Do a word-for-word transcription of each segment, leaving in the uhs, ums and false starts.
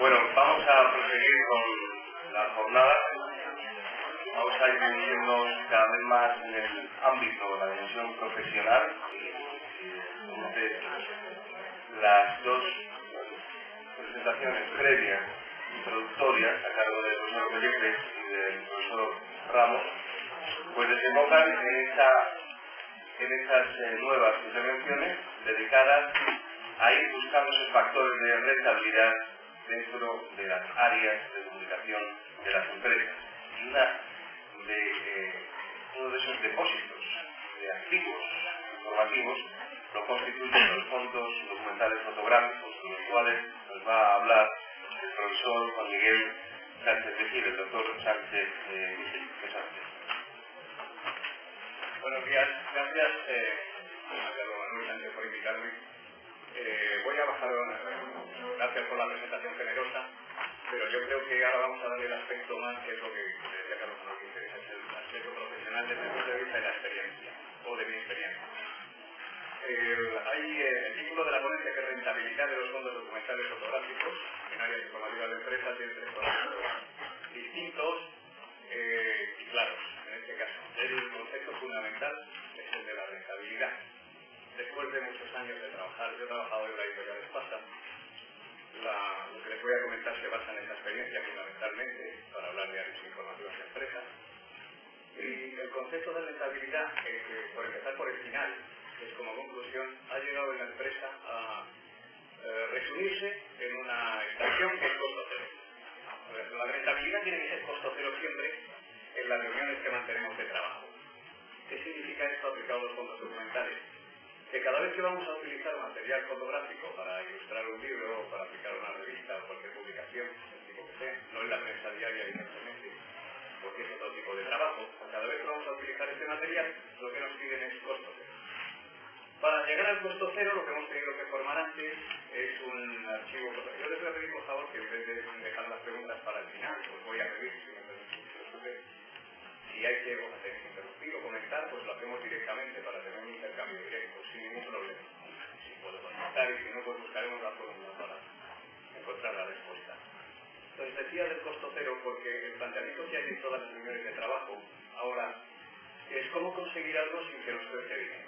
Bueno, vamos a proseguir con la jornada. Vamos a ir moviéndonos cada vez más en el ámbito de la dimensión profesional. Entonces, las dos presentaciones previas, introductorias, a cargo del profesor Pellegres y del profesor Ramos, pues desembocan en, esa, en esas eh, nuevas intervenciones dedicadas a ir buscando esos factores de rentabilidad dentro de las áreas de comunicación de las empresas. Y una de, eh, uno de esos depósitos de activos informativos lo constituyen los fondos documentales fotográficos, de los cuales nos va a hablar el profesor Juan Miguel Sánchez de Gil, el doctor Sánchez eh, de Sánchez. Buenos días, gracias eh, a Carlos Manuel Sánchez por invitarme. Eh, voy a bajar, eh, gracias por la presentación generosa, pero yo creo que ahora vamos a darle el aspecto más, que es lo que decía Carlos Manuel, que interesa, es el aspecto profesional desde el punto de vista de la experiencia, o de mi experiencia. El, hay eh, el título de la ponencia, que es Rentabilidad de los fondos documentales fotográficos en áreas informativas de empresas, y entre conceptos distintos eh, y claros, en este caso. El concepto fundamental es el de la rentabilidad. Después de muchos años de trabajar, yo he trabajado en la editorial Espasa. La, lo que les voy a comentar se basa en esa experiencia fundamentalmente para hablar de áreas informativas de empresas. Y el concepto de rentabilidad, eh, que, por empezar por el final, que es como conclusión, ha llegado en la empresa a eh, resumirse en una expresión que es costo cero. La rentabilidad tiene que ser costo cero siempre en las reuniones que mantenemos de trabajo. ¿Qué significa esto aplicado a los fondos documentales? Que cada vez que vamos a utilizar material fotográfico para ilustrar un libro o para aplicar una revista o cualquier publicación, del tipo que sea, no en la prensa diaria evidentemente, porque es otro tipo de trabajo, cada vez que vamos a utilizar este material, lo que nos piden es costo cero. Para llegar al costo cero, lo que hemos tenido que formar antes es un archivo. Yo les voy a pedir, por favor, que en vez de dejar las preguntas para el final, os voy a pedir, si me permitís, si hay que hacer interrumpir o comentar, pues lo hacemos directamente para tener un intercambio directo, sin ningún problema. Si puedo contestar y si no, pues buscaremos la fórmula para encontrar la respuesta. Entonces decía del costo cero porque el planteamiento que hay en todas las reuniones de trabajo ahora es cómo conseguir algo sin que nos cueste dinero.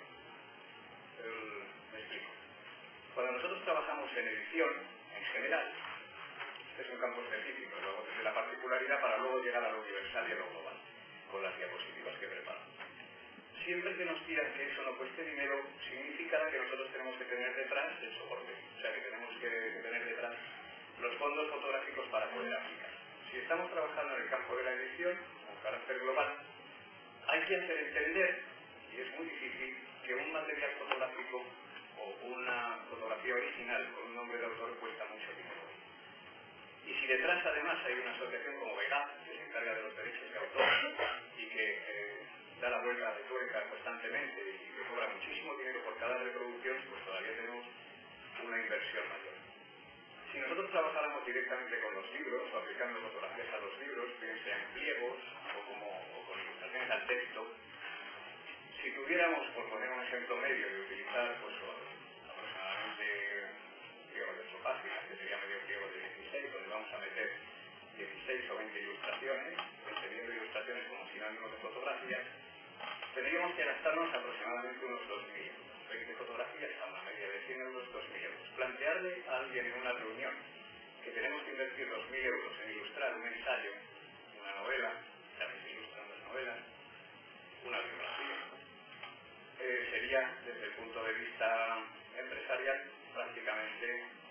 El, me explico. Cuando nosotros trabajamos en edición, en general, este es un campo específico, luego desde la particularidad para luego llegar a lo universal y a lo global, con las diapositivas que preparo. Siempre que nos pidan que eso no cueste dinero, significa que nosotros tenemos que tener detrás el soporte, o sea que tenemos que tener detrás los fondos fotográficos para poder aplicar. Si estamos trabajando en el campo de la edición, con carácter global, hay que hacer entender, y es muy difícil, que un material fotográfico o una fotografía original con un nombre de autor cuesta mucho dinero. Y si detrás además hay una asociación como Vega, que se encarga de los derechos de autor y que eh, da la vuelta de tuerca constantemente y que cobra muchísimo dinero por cada reproducción, pues todavía tenemos una inversión mayor. Si nosotros trabajáramos directamente con los libros o aplicando fotografías a los libros, bien sea en pliegos o, como, o con ilustraciones al texto, si tuviéramos, por poner un ejemplo medio, de utilizar pues, aproximadamente un pliego de ocho páginas, que sería medio pliego de dieciséis, donde vamos a meter dieciséis o veinte ilustraciones, entendiendo ilustraciones como sinónimos de fotografías, tendríamos que gastarnos aproximadamente unos dos mil euros. veinte fotografías a una media de cien euros, dos mil euros. Plantearle a alguien en una reunión que tenemos que invertir dos mil euros en ilustrar un ensayo, una novela, también se ilustran las novelas, una biografía, eh, sería, desde el punto de vista empresarial, prácticamente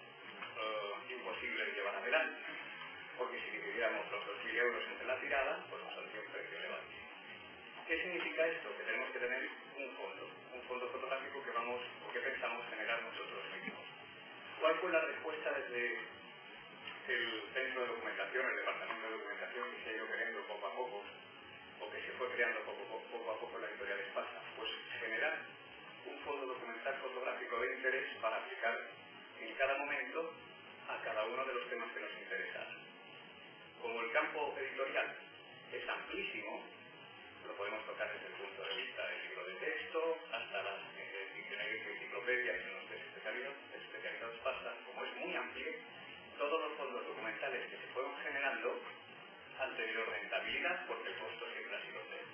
eh, imposible de llevar adelante. Porque si dividiéramos los dos mil euros entre la tirada, pues nos saldría un precio elevado. ¿Qué significa esto? Que tenemos que tener un fondo, un fondo fotográfico que vamos, o que pensamos generar nosotros mismos. ¿Cuál fue la respuesta desde el centro de documentación, el departamento de documentación que se ha ido creando poco a poco, o que se fue creando poco, poco, poco a poco en la editorial Espasa? Pues generar un fondo documental fotográfico de interés para aplicar en cada momento a cada uno de los temas que nos interesan. Como el campo editorial es amplísimo, lo podemos tocar desde el punto de vista del libro de texto hasta las eh, diccionarios y enciclopedias en los que especializados, especializados pasan. Como es muy amplio, todos los fondos documentales posterior rentabilidad, porque el costo siempre ha sido cero.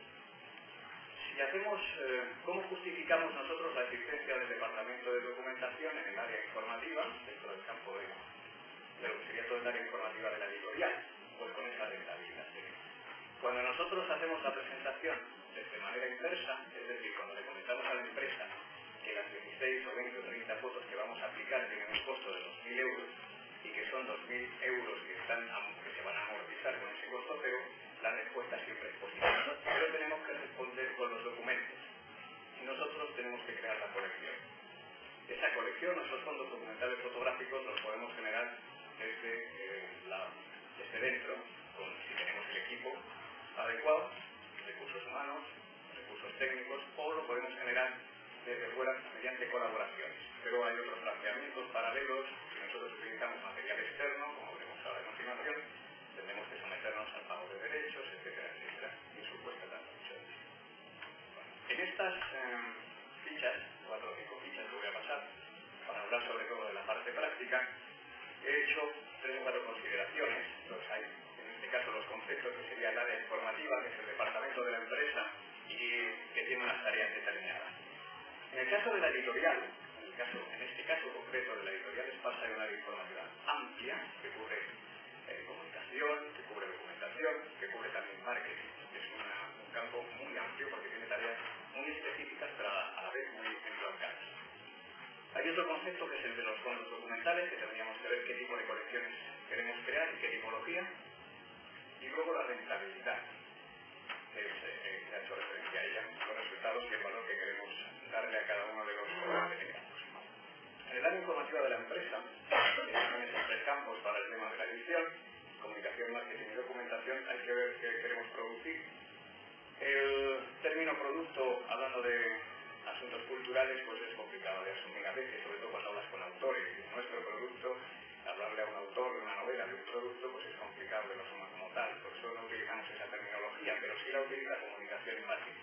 Si hacemos, eh, ¿cómo justificamos nosotros la existencia del departamento de documentación en el área informativa, dentro del campo de, de lo que sería todo el área informativa de la editorial? Pues con esa rentabilidad. Cuando nosotros hacemos la presentación de manera inversa, es decir, cuando le comentamos a la empresa que las dieciséis o veinte o treinta fotos que vamos a aplicar tienen un costo de dos mil euros y que son dos mil euros que, están, que se van a amortizar con ese costo cero, la respuesta siempre es positiva. Pero tenemos que responder con los documentos y nosotros tenemos que crear la colección. Esa colección, nuestros fondos documentales fotográficos, los podemos generar desde, eh, la, desde dentro, con, si tenemos el equipo adecuado, recursos humanos, recursos técnicos, o lo podemos generar desde fuera mediante colaboraciones. Pero hay otros planteamientos paralelos. Si nosotros utilizamos material externo, como veremos ahora a continuación, tendremos que someternos al pago de derechos, etcétera, etcétera, y su puesta tanto mucho. En estas eh, fichas, cuatro o cinco fichas que voy a pasar, para hablar sobre todo de la parte práctica, he hecho tres o cuatro consideraciones. Los hay, en este caso, los conceptos que sería el área informativa, que es el departamento de la empresa y que tiene unas tareas determinadas. En el caso de la editorial, en, el caso, en este caso concreto de la editorial Esparza, hay una área informativa amplia que cubre eh, comunicación, que cubre documentación, que cubre también marketing. Es una, un campo muy amplio porque tiene tareas muy específicas, pero a la vez muy enrolcadas. Hay otro concepto que es el de los fondos documentales, que tendríamos que ver qué tipo de colecciones queremos crear y qué tipología. Y luego la rentabilidad, que, es, eh, que ha hecho referencia a ella, los resultados y el valor que queremos darle a cada uno de los campos. En el área informativa de la empresa, en esos tres campos para el tema de la edición, comunicación, marketing y documentación, hay que ver qué queremos producir. El término producto, hablando de asuntos culturales, pues es complicado de asumir a veces, sobre todo cuando hablas con autores. Y nuestro producto, hablarle a un autor de una novela, de un producto, pues es complicado que lo asuma como tal. Por eso no utilizamos esa terminología, pero sí la utiliza comunicación y marketing.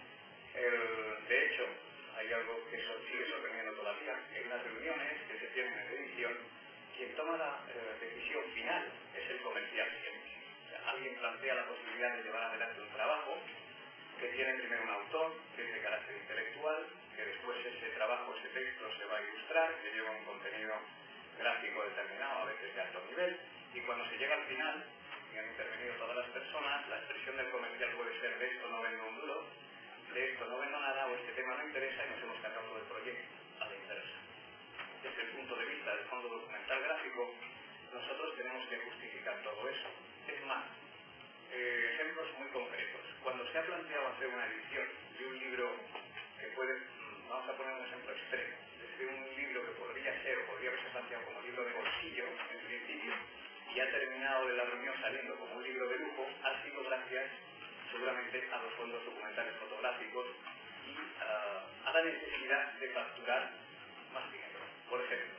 El, de hecho, hay algo que so, sigue sorprendiendo todavía. En las reuniones que se tienen en edición, quien toma la eh, decisión final es el comercial siempre. O sea, alguien plantea la posibilidad de llevar adelante un trabajo que tiene primero un autor, que es de carácter intelectual, que después ese trabajo, ese texto se va a ilustrar, que lleva un contenido gráfico determinado, a veces de alto nivel, y cuando se llega al final, y han intervenido todas las personas, la expresión del comercial puede ser: de esto no vendo un duro, de esto no vendo nada, o este tema no interesa y nos hemos cargado todo el proyecto, a la inversa. Desde el punto de vista del fondo documental gráfico, nosotros tenemos que justificar todo eso. Es más, eh, ejemplos muy concretos. Cuando se ha planteado hacer una edición de un libro que puede, vamos a poner un ejemplo extremo, desde un libro que podría ser o podría haberse planteado como libro de bolsillo en principio y ha terminado de la reunión saliendo como un libro de lujo, ha sido gracias seguramente a los fondos documentales fotográficos y uh, a la necesidad de facturar más dinero. Por ejemplo,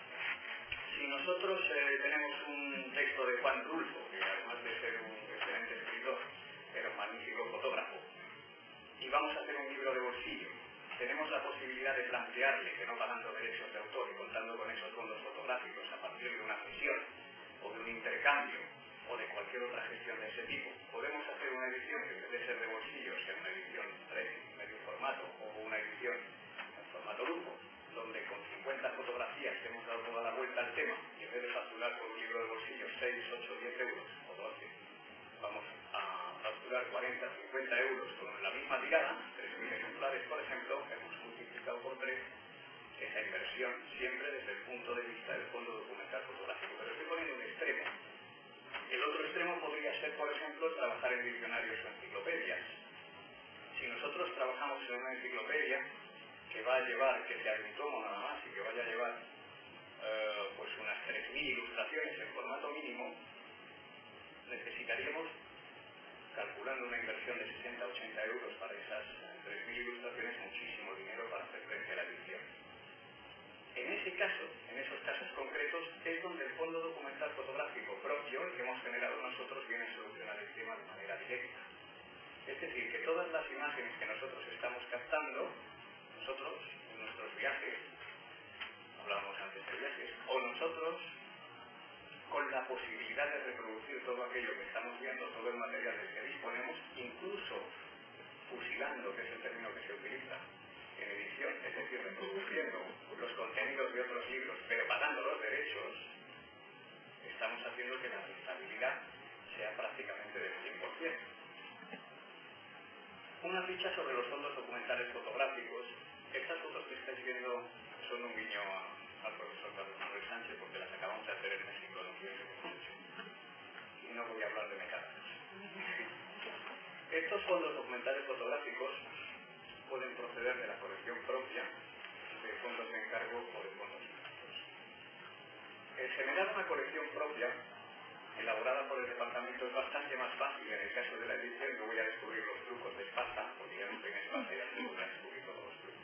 si nosotros eh, tenemos un texto de Juan Rulfo, que además de ser un excelente escritor, era un magnífico fotógrafo, y vamos a hacer un libro de bolsillo, tenemos la posibilidad de plantearle que no pagando derechos de autor y contando con esos fondos fotográficos a partir de una cesión o de un intercambio o de cualquier otra gestión de ese tipo, podemos hacer una edición que en vez de ser de bolsillo sea una edición de medio formato o una edición en formato lujo, donde con cincuenta fotografías hemos dado toda la vuelta al tema y en vez de facturar por un libro de bolsillo seis, ocho, diez euros o doce, vamos a facturar cuarenta, cincuenta euros con la misma tirada, tres mil ejemplares por ejemplo, hemos multiplicado por tres esa inversión siempre desde el punto de vista del fondo documental fotográfico. Pero estoy poniendo un extremo. El otro extremo podría ser, por ejemplo, trabajar en diccionarios o enciclopedias. Si nosotros trabajamos en una enciclopedia que va a llevar, que sea un tomo nada más y que vaya a llevar eh, pues unas tres mil ilustraciones en formato mínimo, necesitaríamos, calculando una inversión de sesenta a ochenta euros para esas tres mil ilustraciones, muchísimo dinero para hacer frente a la edición. En ese caso, en esos casos concretos, es donde el fondo documental fotográfico propio, el que hemos generado nosotros, viene a solucionar el tema de manera directa. Es decir, que todas las imágenes que nosotros estamos captando, nosotros, en nuestros viajes, hablábamos antes de viajes, o nosotros, con la posibilidad de reproducir todo aquello que estamos viendo, todo el material del que disponemos, incluso fusilando, que es el término que se utiliza en edición, es decir, reproduciendo los contenidos de otros libros, pero pagando los derechos, estamos haciendo que la rentabilidad sea prácticamente del cien por ciento. Una ficha sobre los fondos documentales fotográficos. Estas fotos que estáis viendo son un guiño a, al profesor Carlos Manuel Sánchez, porque las acabamos de hacer en México. Y no voy a hablar de metáforas. Estos fondos documentales fotográficos pueden proceder de la colección propia, de fondos de encargo o de fondos públicos. El generar una colección propia, elaborada por el departamento, es bastante más fácil en el caso de la edición. No voy a descubrir los trucos de Esparta, porque ya no estoy en Esparta y así voy a descubrir todos los trucos.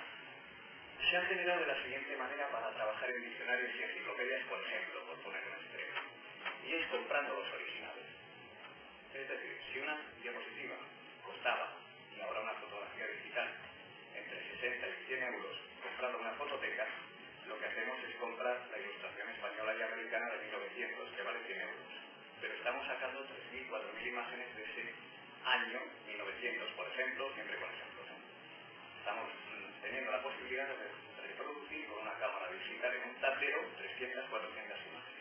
Se ha generado de la siguiente manera para trabajar en diccionarios y enciclopedias, por ejemplo, por poner un extremo, y es comprando los originales. Es decir, si una diapositiva costaba, y ahora una fotografía digital, entre sesenta y cien euros, comprando una fototeca, lo que hacemos es comprar la ilustración española y americana de mil novecientos, que vale cien euros. Pero estamos sacando tres mil, cuatro mil imágenes de ese año mil novecientos, por ejemplo, siempre con ejemplos. Estamos mm, teniendo la posibilidad de reproducir con una cámara digital en un tablero trescientas, cuatrocientas imágenes.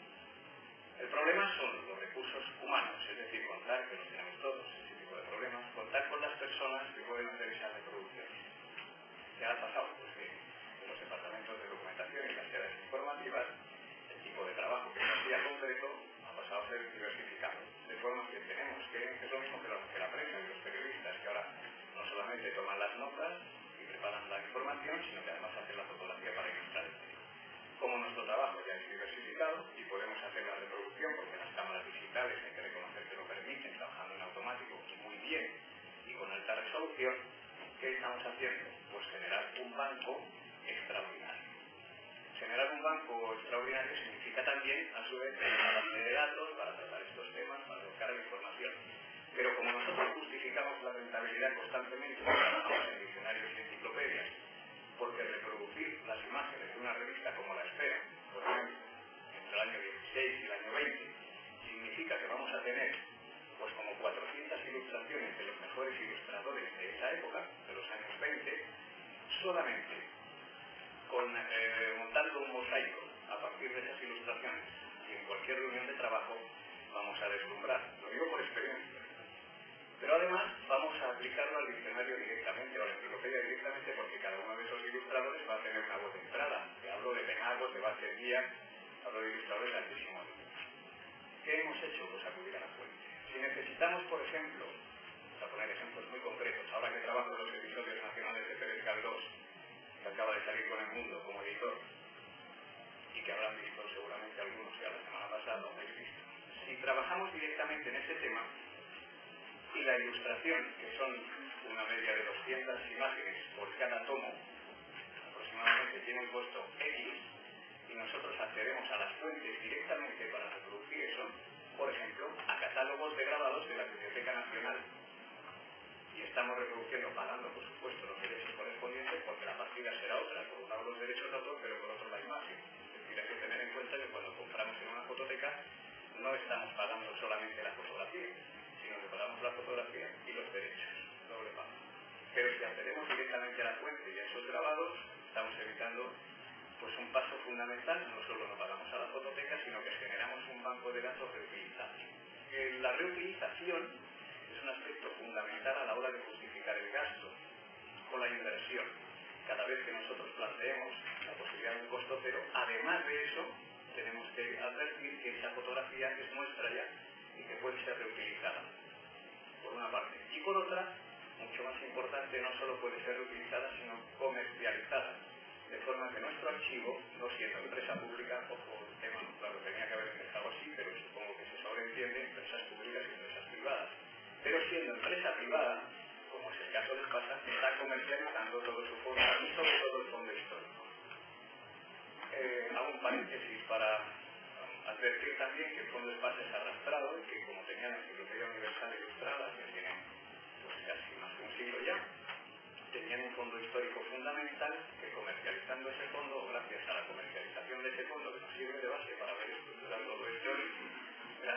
El problema son los recursos humanos, es decir, contar, que los tenemos todos, ese tipo de problemas, contar con las personas que pueden hacer esas reproducciones. ¿Qué ha pasado? Pues que en los departamentos de documentación y las áreas informativas, el tipo de trabajo que se hacía concreto ha pasado a ser diversificado. De forma que tenemos que, es lo mismo que la, que la prensa y los periodistas, que ahora no solamente toman las notas y preparan la información, sino que además hacen la fotografía para ilustrar el texto. Como nuestro trabajo ya es diversificado y podemos hacer la reproducción, porque las cámaras digitales hay que reconocer que lo permiten, trabajando en automático y muy bien y con alta resolución, ¿qué estamos haciendo? Pues generar un banco extraordinario. Generar un banco extraordinario significa también, a su vez, una base de datos para tratar estos temas, para buscar la información. Pero como nosotros justificamos la rentabilidad constantemente, trabajamos en diccionarios y enciclopedias, porque reproducir las imágenes de una revista como La Esfera, por ejemplo, entre el año dieciséis y el año veinte, significa que vamos a tener pues como cuatrocientas ilustraciones de los mejores ilustradores de esa época, de los años veinte, solamente con, eh, montando un mosaico a partir de esas ilustraciones, y en cualquier reunión de trabajo vamos a deslumbrar. Lo digo por experiencia. Pero además vamos a aplicarlo al diccionario directamente, o a la enciclopedia directamente, porque cada uno de esos ilustradores va a tener una voz de entrada. Te hablo de Penagos, de Vázquez Díaz, hablo de ilustradores de altísimo nivel. ¿Qué hemos hecho? Pues acudir a la fuente. Si necesitamos, por ejemplo, para poner ejemplos muy concretos, ahora que trabajo en los episodios nacionales de Pérez Galdós, que acaba de salir con El Mundo como editor, y que habrán visto seguramente algunos ya la semana pasada, lo habéis visto. Si trabajamos directamente en ese tema, y la ilustración, que son una media de doscientas imágenes por cada tomo, aproximadamente tiene un costo X, y nosotros accedemos a las fuentes directamente para reproducir eso, por ejemplo, a catálogos de grabados de la Biblioteca Nacional, y estamos reproduciendo, pagando por supuesto los derechos correspondientes, porque la partida será otra, por un lado los derechos de autor, pero por otro la imagen. Es decir, hay que tener en cuenta que cuando compramos en una fototeca no estamos pagando solamente la fotografía, sino que pagamos la fotografía y los derechos, doble pago. Pero si accedemos directamente a la fuente y a esos grabados, estamos evitando pues un paso fundamental. No solo no pagamos a la fototeca, sino que generamos un banco de datos reutilizados. Eh, la reutilización es un aspecto fundamental a la hora de justificar el gasto o la inversión. Cada vez que nosotros planteemos la posibilidad de un costo cero, además de eso, tenemos que advertir que esa fotografía es nuestra ya y que puede ser reutilizada, por una parte. Y por otra, mucho más importante, no solo puede ser reutilizada, sino comercializada. De forma que nuestro archivo, no siendo empresa pública, ojo, el tema, claro, tenía que haber empezado así, pero supongo que se sobreentiende, empresas públicas y empresas privadas. Pero siendo empresa privada, como es el caso de Espasa, está comercializando todo su fondo y sobre todo el fondo histórico. Eh, hago un paréntesis para advertir también que el fondo Espasa es arrastrado y que, como tenía la Enciclopedia Universal Ilustrada, que tiene pues, casi más de un siglo ya, tenían un fondo histórico fundamental que, comercializando ese fondo, gracias a la comercialización de ese fondo que nos sirve de base para ver estructurar todo esto,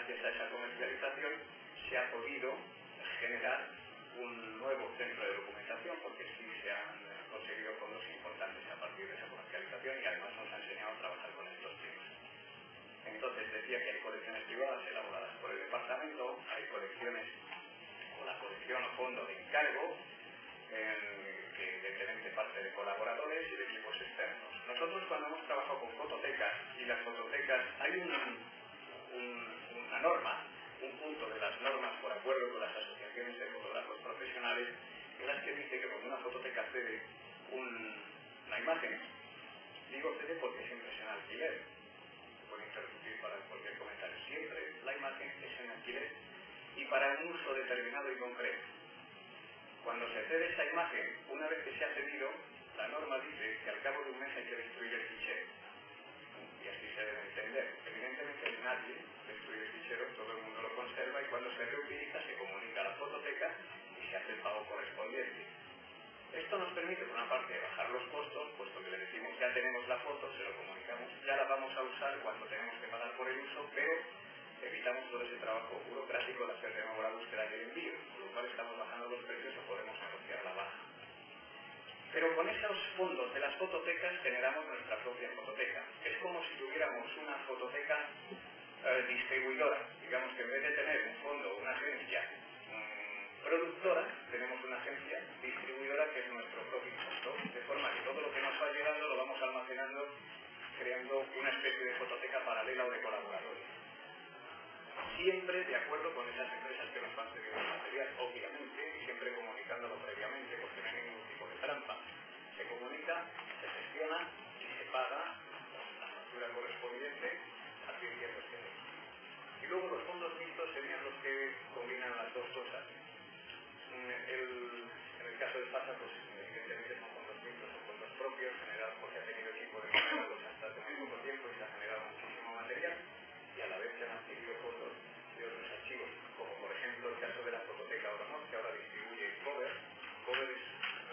gracias a esa comercialización se ha podido generar un nuevo centro de documentación, porque sí se han conseguido fondos importantes a partir de esa comercialización y además nos ha enseñado a trabajar con estos temas. Entonces decía que hay colecciones privadas elaboradas por el departamento, hay colecciones o la colección o fondo de encargo eh, que evidentemente parte de colaboradores y de equipos externos. Nosotros cuando hemos trabajado con fototecas y las fototecas hay un, un, una norma, un punto de las normas por acuerdo con las asociaciones de fotógrafos profesionales en las que dice que cuando una fototeca cede un, una imagen, digo cede porque siempre es en alquiler, se puede interrumpir para cualquier comentario, siempre la imagen es en alquiler y para un uso determinado y concreto. Cuando se cede esa imagen, una vez que se ha cedido, la norma dice que al cabo de un mes hay que destruir el fichero. Y así se debe entender. Evidentemente nadie destruye el fichero, todo el mundo lo conserva y cuando se reutiliza se comunica a la fototeca y se hace el pago correspondiente. Esto nos permite, por una parte, bajar los costos, puesto que le decimos ya tenemos la foto, se lo comunicamos, ya la vamos a usar cuando tenemos que pagar por el uso, pero evitamos todo ese trabajo burocrático de hacer de nuevo la búsqueda y el envío, con lo cual estamos bajando los precios o podemos negociar la baja. Pero con esos fondos de las fototecas generamos nuestra propia fototeca. Es como si tuviéramos una fototeca eh, distribuidora. Digamos que en vez de tener un fondo, una agencia mmm, productora, tenemos una agencia distribuidora que es nuestro propio fondo, de forma que todo lo que nos va llegando lo vamos almacenando, creando una especie de fototeca paralela o de colaboradores. Siempre de acuerdo con esas empresas que nos van cediendo el material, obviamente, y siempre comunicándolo previamente, porque no hay ningún tipo de trampa. Se comunica, se gestiona y se paga la factura correspondiente a quien quiera que sea. Y luego los fondos mixtos serían los que combinan las dos cosas. El, en el caso del FASA, pues evidentemente son fondos mixtos, son fondos propios, generados porque ha tenido equipo de generarlos hasta hace muy poco tiempo y se ha generado muchísimo material. Y a la vez se han adquirido fondos de otros archivos, como por ejemplo el caso de la fototeca Auronor, que ahora distribuye Cover. Cover es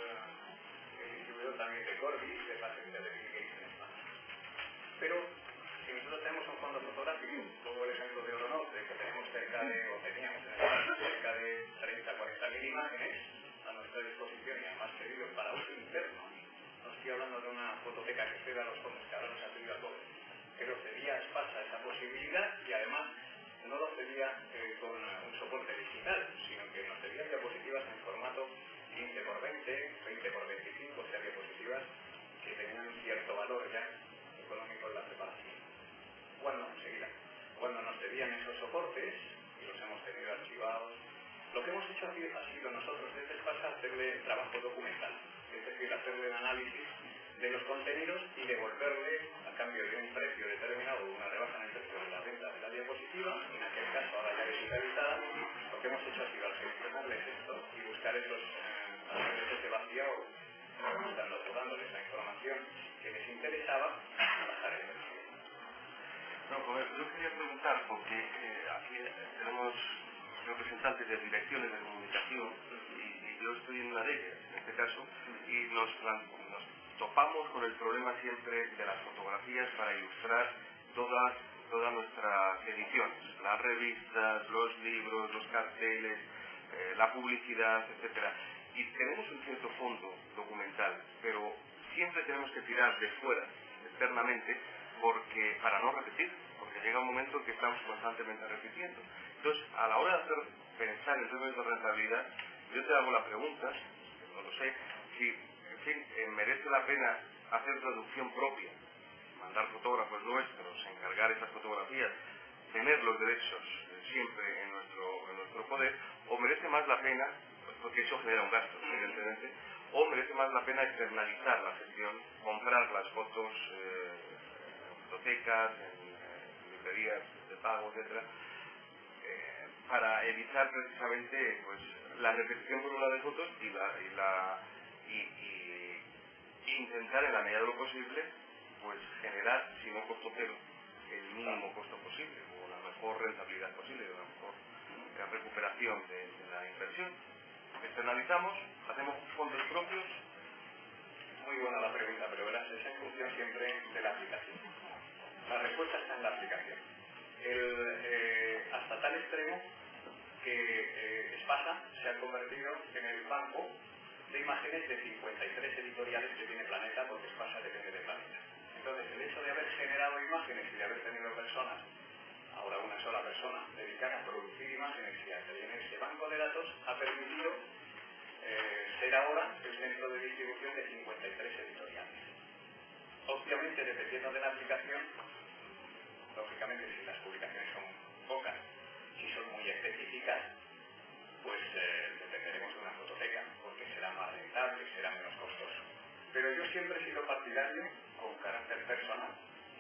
uh, el distribuidor también de Corby y de Patent de Bill Gates en España. Pero si nosotros tenemos un fondo fotográfico, como el ejemplo de Auronor, de que tenemos cerca de, o teníamos en el caso, cerca de treinta a cuarenta mil imágenes a nuestra disposición y además pedidos para uso interno, no estoy hablando de una fototeca que ceda a los fondos que ahora nos ha pedido a Cover, pero cedía a Espasa esa posibilidad y además no lo cedía eh, con un soporte digital, sino que nos cedía diapositivas en formato quince por veinte, veinte por veinticinco, o sea, diapositivas que tenían cierto valor ya económico en la preparación. Cuando, enseguida, cuando nos cedían esos soportes, y los hemos tenido archivados, lo que hemos hecho ha sido nosotros desde Espasa hacerle trabajo documental, es decir, hacerle un análisis de los contenidos y devolverle a cambio de un precio determinado, una rebaja en el precio de la venta de la diapositiva, en aquel caso ahora ya digitalizada, lo que hemos hecho ha sido seleccionarles esto y buscar esos eh, ese vaciado, buscando, dándoles la información que les interesaba y bajar el precio. No, joder, yo quería preguntar, porque eh, aquí tenemos representantes de direcciones de comunicación y, y yo estoy en una de ellas, en este caso, y nos, nos topamos con el problema siempre de las fotografías para ilustrar todas, todas nuestras ediciones, las revistas, los libros, los carteles, eh, la publicidad, etcétera. Y tenemos un cierto fondo documental, pero siempre tenemos que tirar de fuera, externamente, porque para no repetir, porque llega un momento en que estamos constantemente repitiendo. Entonces, a la hora de hacer pensar en términos de rentabilidad, yo te hago la pregunta, no lo sé, si en fin, eh, merece la pena hacer producción propia, mandar fotógrafos nuestros, encargar esas fotografías, tener los derechos eh, siempre en nuestro, en nuestro poder, o merece más la pena, pues porque eso genera un gasto, evidentemente, o merece más la pena externalizar la gestión, comprar las fotos eh, en fototecas, en, en librerías de pago, etcétera, eh, para evitar precisamente pues la repetición por una de fotos y la, y la y, y, y intentar en la medida de lo posible pues generar, si no costo cero, el mínimo costo posible o la mejor rentabilidad posible, la mejor la recuperación de, de la inversión. Externalizamos, hacemos fondos propios. Muy buena la pregunta, pero verás, es en función siempre de la aplicación. La respuesta está en la aplicación. El, eh, hasta Espasa se ha convertido en el banco de imágenes de cincuenta y tres editoriales que tiene Planeta, porque Espasa depende de Planeta. Entonces, el hecho de haber generado imágenes y de haber tenido personas, ahora una sola persona, dedicada a producir imágenes y a tener ese banco de datos, ha permitido eh, ser ahora el centro de distribución de cincuenta y tres editoriales. Obviamente, dependiendo de la aplicación, lógicamente, si las publicaciones son pocas, si son muy específicas, pues eh, dependeremos de una fototeca, porque será más rentable, será menos costoso. Pero yo siempre he sido partidario, con carácder personal,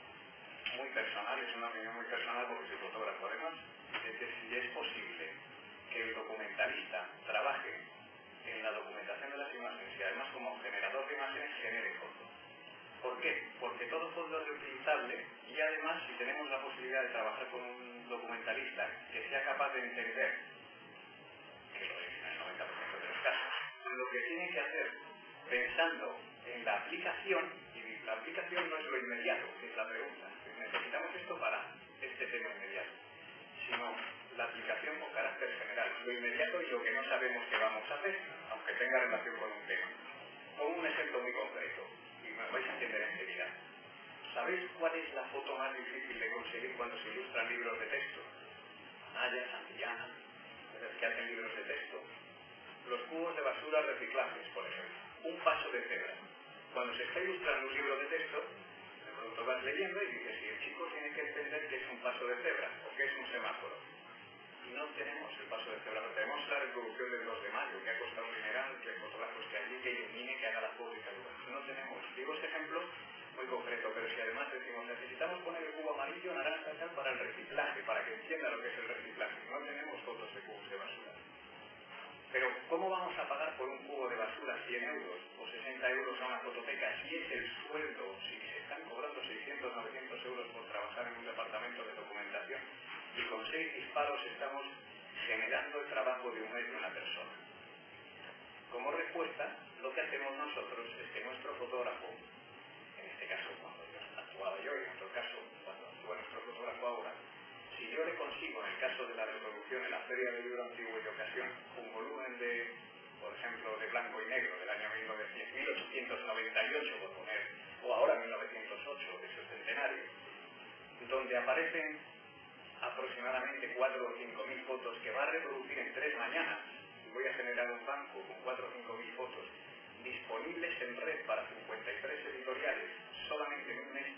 muy personal, es una opinión muy personal porque soy fotógrafo además, de que si es posible que el documentalista trabaje en la documentación de las imágenes y además como generador de imágenes genere fotos. ¿Por qué? Porque todo fondo es reutilizable y además si tenemos la posibilidad de trabajar con un documentalista que sea capaz de entender, que lo es en el noventa por ciento de los casos, lo que tiene que hacer pensando en la aplicación, y la aplicación no es lo inmediato, que es la pregunta, necesitamos esto para este tema inmediato, sino la aplicación con carácter general, lo inmediato y lo que no sabemos que vamos a hacer, aunque tenga relación con un tema. Pongo un ejemplo muy concreto, y me vais a entender enseguida. ¿Sabéis cuál es la foto más difícil de conseguir cuando se ilustran libros de texto? Naya, Santillana, que hacen libros de texto. Los cubos de basura reciclables, por ejemplo. Un paso de cebra. Cuando se está ilustrando un libro de texto, de pronto vas leyendo y dices, si el chico tiene que entender qué es un paso de cebra o qué es un semáforo. Y no tenemos el paso de cebra, no tenemos la reproducción del dos de mayo, que ha costado un dineral, que el fotógrafo esté allí, que ilumine, que haga la foto y tal. No tenemos. Digo este ejemplo muy concreto, pero si además decimos, necesitamos poner el cubo amarillo, naranja, tal, para el reciclaje, para que entienda lo que es el reciclaje. No tenemos fotos de cubos de basura. Pero, ¿cómo vamos a pagar por un cubo de basura cien euros o sesenta euros a una fototeca si es el sueldo, si se están cobrando seiscientos, novecientos euros por trabajar en un departamento de documentación y con seis disparos estamos generando el trabajo de un mes de una persona? Como respuesta, lo que hacemos nosotros es que nuestro fotógrafo, en este caso cuando yo actuaba yo y en otro caso cuando actúa nuestro fotógrafo ahora, si yo le consigo, en el caso de la reproducción en la Feria del Libro Antiguo y de Ocasión, un volumen de, por ejemplo, de blanco y negro del año mil ochocientos noventa y ocho, por poner, o ahora mil novecientos ocho, de su centenario, donde aparecen aproximadamente cuatro o cinco mil fotos que va a reproducir en tres mañanas, y voy a generar un banco con cuatro o cinco mil fotos disponibles en red para cincuenta y tres editoriales solamente en un mes,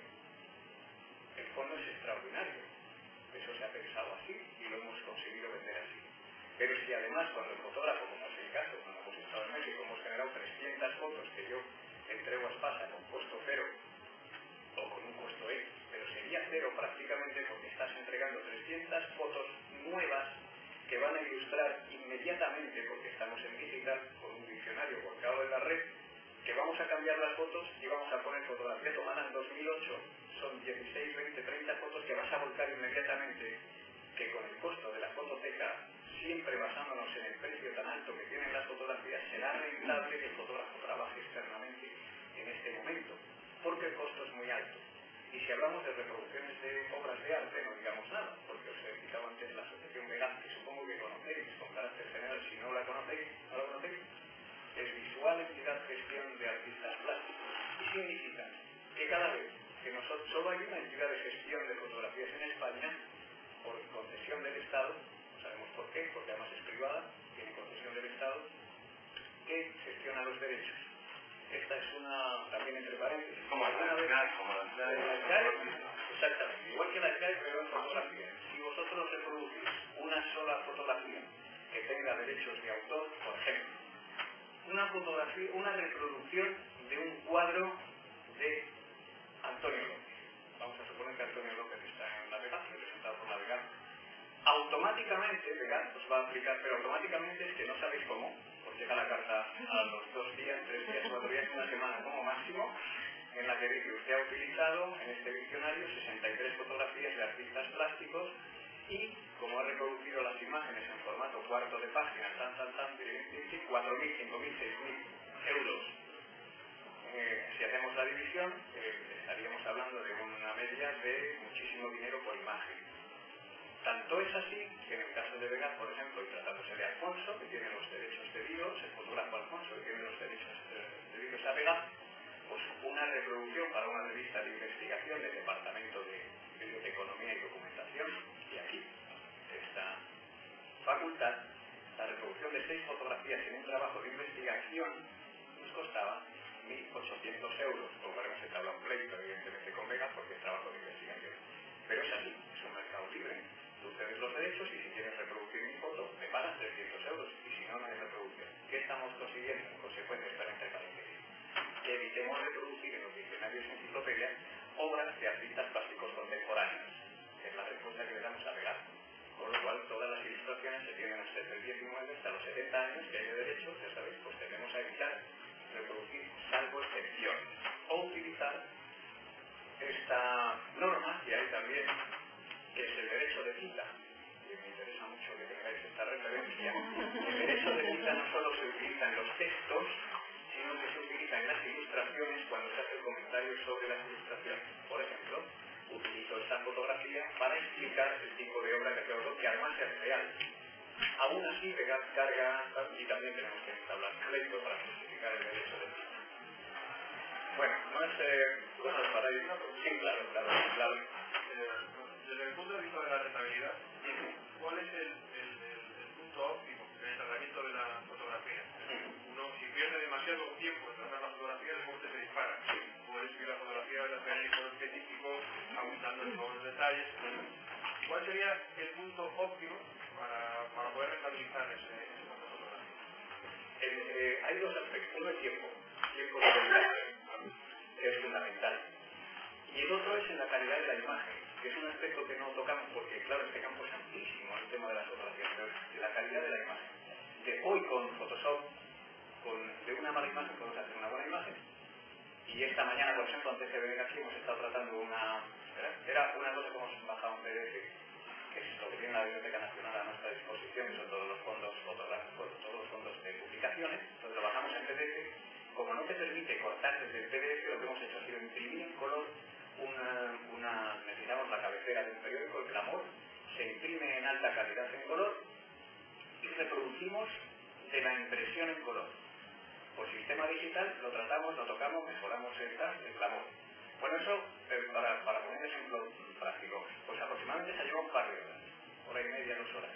el fondo es extraordinario. Eso se ha pensado así y lo hemos conseguido vender así. Pero si además cuando el fotógrafo, como es el caso, cuando hemos estado en México, hemos generado trescientas fotos que yo entrego a Espasa con costo cero o con un costo X, pero sería cero prácticamente porque estás entregando trescientas fotos nuevas que van a ilustrar inmediatamente, porque estamos en digital, con un diccionario volcado en la red, que vamos a cambiar las fotos y vamos a poner fotografía tomada en dos mil ocho, son dieciséis, veinte, treinta fotos que vas a volcar inmediatamente, que con el costo de la fototeca, siempre basándonos en el precio tan alto que tienen las fotografías, será rentable que el fotógrafo trabaje externamente en este momento, porque el costo es muy alto. Y si hablamos de reproducciones de obras de arte, no digamos nada, porque os he citado antes la asociación Vegan, que supongo que conocéis con carácter general. Si no la conocéis, no la conocéis, es Visual Entidad Gestión de Artistas Plásticos, y significa que cada vez que nosotros, solo hay una entidad de gestión de fotografías en España, por concesión del Estado, no sabemos por qué, porque además es privada, tiene concesión del Estado, que gestiona los derechos. Esta es una, también entre paréntesis, como la SCAE, como la SCAE, exactamente, igual que la SCAE, pero en fotografía. Si vosotros reproducís una sola fotografía que tenga derechos de autor, por ejemplo, una fotografía, una reproducción de un cuadro de Antonio López. Vamos a suponer que Antonio López está en la Vegan, representado por la Vegan. Automáticamente, Vegan os va a aplicar, pero automáticamente es que no sabéis cómo, os llega la carta a los dos días, tres días, cuatro días, una semana como máximo, en la que dice usted ha utilizado en este diccionario sesenta y tres fotografías de artistas plásticos y, como ha reproducido las imágenes en formato cuarto de página, tan, tan, tan, cuatro mil, cinco mil, seis mil euros. Eh, si hacemos la división, eh, estaríamos hablando de una media de muchísimo dinero por imagen. Tanto es así que en el caso de de Vega, por ejemplo, y tratándose de Alfonso, que tiene los derechos debidos, el fotógrafo Alfonso, que tiene los derechos eh, debidos a Vega, pues una reproducción para una revista de investigación del Departamento de Biblioteconomía y Documentación, y aquí esta facultad, la reproducción de seis fotografías en un trabajo de investigación nos costaba mil ochocientos euros. Como veremos, se habla un pleito, evidentemente, con Vega, porque es trabajo de investigación. Pero es así, es un mercado libre. Tú cedes los derechos y si quieres reproducir mi foto, me pagas trescientos euros, y si no, no hay reproducción. ¿Qué estamos consiguiendo? En consecuencia, espera, entre paréntesis, que evitemos reproducir en los diccionarios y enciclopedias obras de artistas plásticos contemporáneos, que es la respuesta que le damos a Vega. Con lo cual, todas las ilustraciones se tienen desde el diecinueve hasta los setenta años que hay de derechos, ya sabéis, pues tendemos a evitar reproducir salvo excepciones, o utilizar esta norma que hay también, que es el derecho de cita, y me interesa mucho que tengáis esta referencia. El derecho de cita no solo se utiliza en los textos, sino que se utiliza en las ilustraciones cuando se hace el comentario sobre las ilustraciones. Por ejemplo, utilizo esta fotografía para explicar el tipo de obra que tengo, que además es real. Aún así, Vega carga, y también tenemos que establecer pleito para justificar el derecho de cita. Bueno, no es... Eh, bueno, para ir... Sí, claro, claro, claro. Desde el punto de vista de la rentabilidad, ¿cuál es el, el, el, el punto óptimo en el tratamiento de la fotografía? Uno, si pierde demasiado tiempo en tratar la fotografía, el coste se dispara. Puedes escribir la fotografía de hacer el icono específico, abundando en todos los detalles. ¿Y cuál sería el punto óptimo para, para poder rentabilizar ese, ese punto fotográfico? El, eh, hay dos aspectos. Uno es tiempo. Tiempo de calidad, que es fundamental. Y el otro es en la calidad de la imagen, que es un aspecto que no tocamos porque, claro, este campo es amplísimo, el tema de las fotografías, pero es la calidad de la imagen. De hoy con Photoshop, con, de una mala imagen podemos hacer una buena imagen. Y esta mañana, por ejemplo, antes de venir aquí, hemos estado tratando una... Era una cosa que hemos bajado en P D F, que es lo que tiene la Biblioteca Nacional a nuestra disposición, que son todos los fondos fotográficos, todos los fondos de publicaciones. Entonces lo bajamos en P D F. Como no te permite cortar desde el P D F, lo que hemos hecho ha sido imprimir en color una, una necesitamos la cabecera de un periódico, el Clamor, se imprime en alta calidad en color y reproducimos de la impresión en color. Por sistema digital lo tratamos, lo tocamos, mejoramos el, el Clamor. Bueno, eso, eh, para, para poner ejemplo práctico, pues aproximadamente se lleva un par de horas, hora y media, dos horas.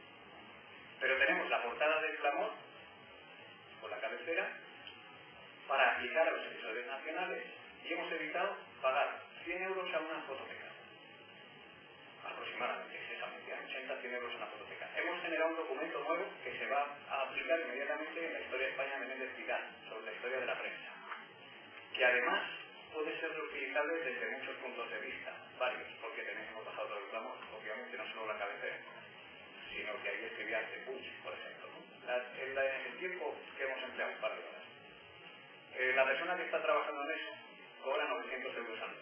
Pero tenemos la portada del Clamor, con la cabecera, para aplicar a los episodios nacionales, y hemos evitado pagar cien euros a una fototeca. Aproximadamente, exactamente, ochenta a cien euros a una fototeca. Hemos generado un documento nuevo que se va a aplicar inmediatamente en la historia de España de Menéndez Pidal, sobre la historia de la prensa, que además puede ser reutilizable desde muchos puntos de vista, varios, porque tenemos bajado todo el Clamor, obviamente no solo la cabecera, sino que ahí escribía de Puig, por ejemplo. La, el, el tiempo que hemos empleado, un par de horas. Eh, la persona que está trabajando en eso cobra novecientos euros al mes.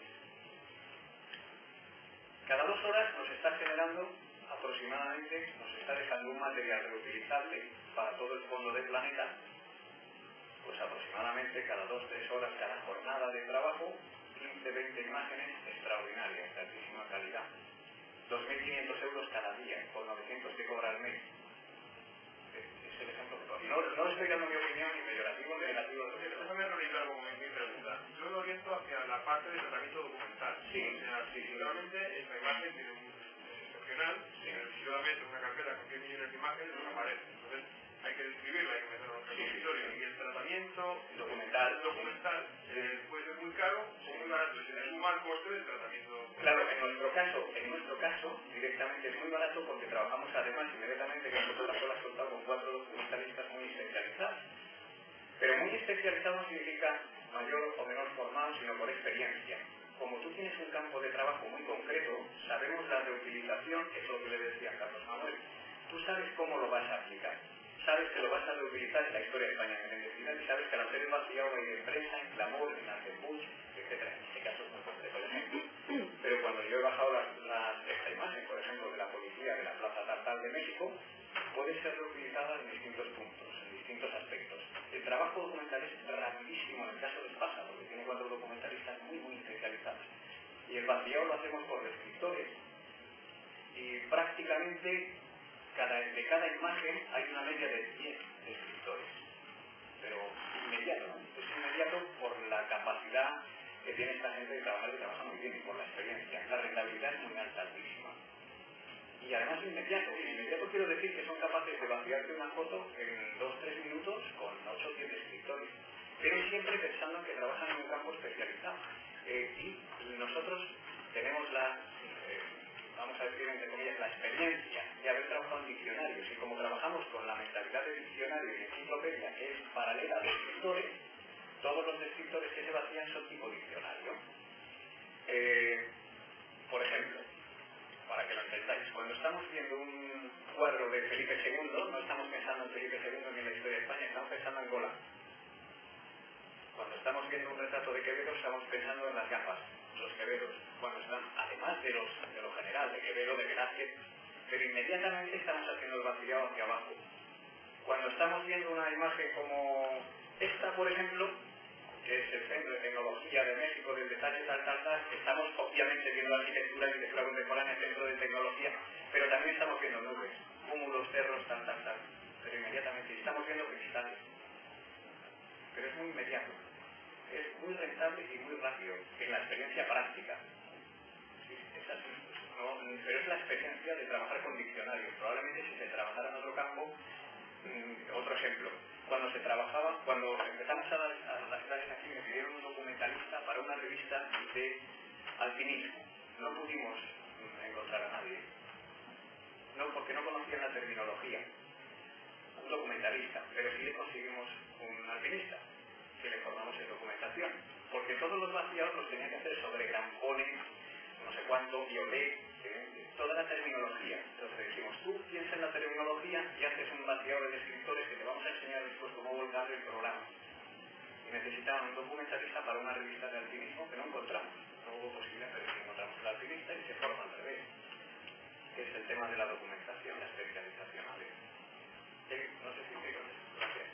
Cada dos horas nos está generando aproximadamente, nos está dejando un material reutilizable para todo el fondo del planeta, pues aproximadamente cada dos a tres horas, cada jornada de trabajo, quince a veinte imágenes extraordinarias, de altísima calidad. dos mil quinientos euros cada día, por novecientos que cobra al mes. Es el ejemplo que doy. No, no estoy dando mi opinión ni peyorativo ni negativo. Déjame realizar como mi pregunta. Yo lo oriento hacia la parte de tratamiento documental. Sí, o sea, sí, sí. realmente esta imagen tiene un excepcional, sí. Pero si yo la meto en una carpeta con diez millones de imágenes, no aparece. Entonces, hay que describirla, hay que meterla en un repositorio. Sí, sí. Y el tratamiento documental, documental sí. eh, puede ser muy caro o muy barato. Si es un mal coste del tratamiento. Claro, en nuestro caso, en nuestro caso, directamente es muy barato porque trabajamos además inmediatamente que el fotógrafo lo ha soltado con cuatro documentalistas muy especializados. Pero muy especializado no significa mayor o menor formado, sino por experiencia. Como tú tienes un campo de trabajo muy concreto, sabemos la reutilización, que es lo que le decía a Carlos Manuel. Tú sabes cómo lo vas a aplicar. Sabes que lo vas a reutilizar en la historia de España en identidad y sabes que al hacer el vaciado hay de prensa, en Clamor, en Artepuch, etcétera. En este caso es muy concreto el ejemplo. Pero cuando yo he bajado la, la, esta imagen, por ejemplo, de la policía de la Plaza Tartal de México, puede ser reutilizada en distintos puntos, en distintos aspectos. El trabajo documental es rapidísimo en el caso de Espasa, porque tiene cuatro documentalistas muy, muy especializados. Y el vaciado lo hacemos por descriptores. Y prácticamente cada, de cada imagen hay una media de diez descriptores. Pero inmediato, ¿no? Es inmediato por la capacidad que tiene esta gente de trabajar, que trabaja muy bien, y por la experiencia. La rentabilidad es muy alta, altísima. Y además inmediato. Inmediato quiero decir que son capaces de vaciarte una foto en dos tres minutos con ocho o diez descriptores. Pero siempre pensando en que trabajan en un campo especializado. Eh, y nosotros tenemos la, eh, vamos a decir entre comillas, la experiencia de haber trabajado en diccionarios. Y como trabajamos con la mentalidad de diccionario y enciclopedia, que es paralela a descriptores, todos los descriptores que se vacían son tipo diccionario. Eh, por ejemplo, para que lo entendáis, cuando estamos viendo un cuadro de Felipe segundo, no estamos pensando en Felipe segundo ni en la historia de España, estamos pensando en Gola. Cuando estamos viendo un retrato de Quevedo, estamos pensando en las gafas, los Quevedos. Cuando están, además de, los, de lo general, de Quevedo, de Velázquez, pero inmediatamente estamos haciendo el vaciado hacia abajo. Cuando estamos viendo una imagen como esta, por ejemplo, que es el Centro de Tecnología de México, del detalle tal, tal, tal, estamos obviamente viendo arquitectura, arquitectura contemporánea, centro de tecnología, pero también estamos viendo nubes, cúmulos, cerros, tal, tal, tal, pero inmediatamente estamos viendo cristales. Pero es muy inmediato, es muy rentable y muy rápido en la experiencia práctica. Sí, es así, no, pero es la experiencia de trabajar con diccionarios. Probablemente si se trabajara en otro campo, mmm, otro ejemplo. Cuando se trabajaba, cuando empezamos a dar a las clases aquí, me pidieron un documentalista para una revista de alpinismo. No pudimos encontrar a nadie. No, porque no conocían la terminología. Un documentalista, pero sí le conseguimos un alpinista, que le formamos en documentación. Porque todos los vaciados los tenía que hacer sobre campones, no sé cuánto, violet, ¿eh? Toda la terminología. Entonces decimos, tú piensa en la terminología y haces un vaciado de descriptores que te vamos a enseñar después cómo volcar el programa. Y necesitaban un documentalista para una revista de alpinismo que no encontramos. No hubo posibilidad, pero sí encontramos el alpinista y se forma al revés. Que es el tema de la documentación, la especialización. Eh, no sé si te con eso. Gracias.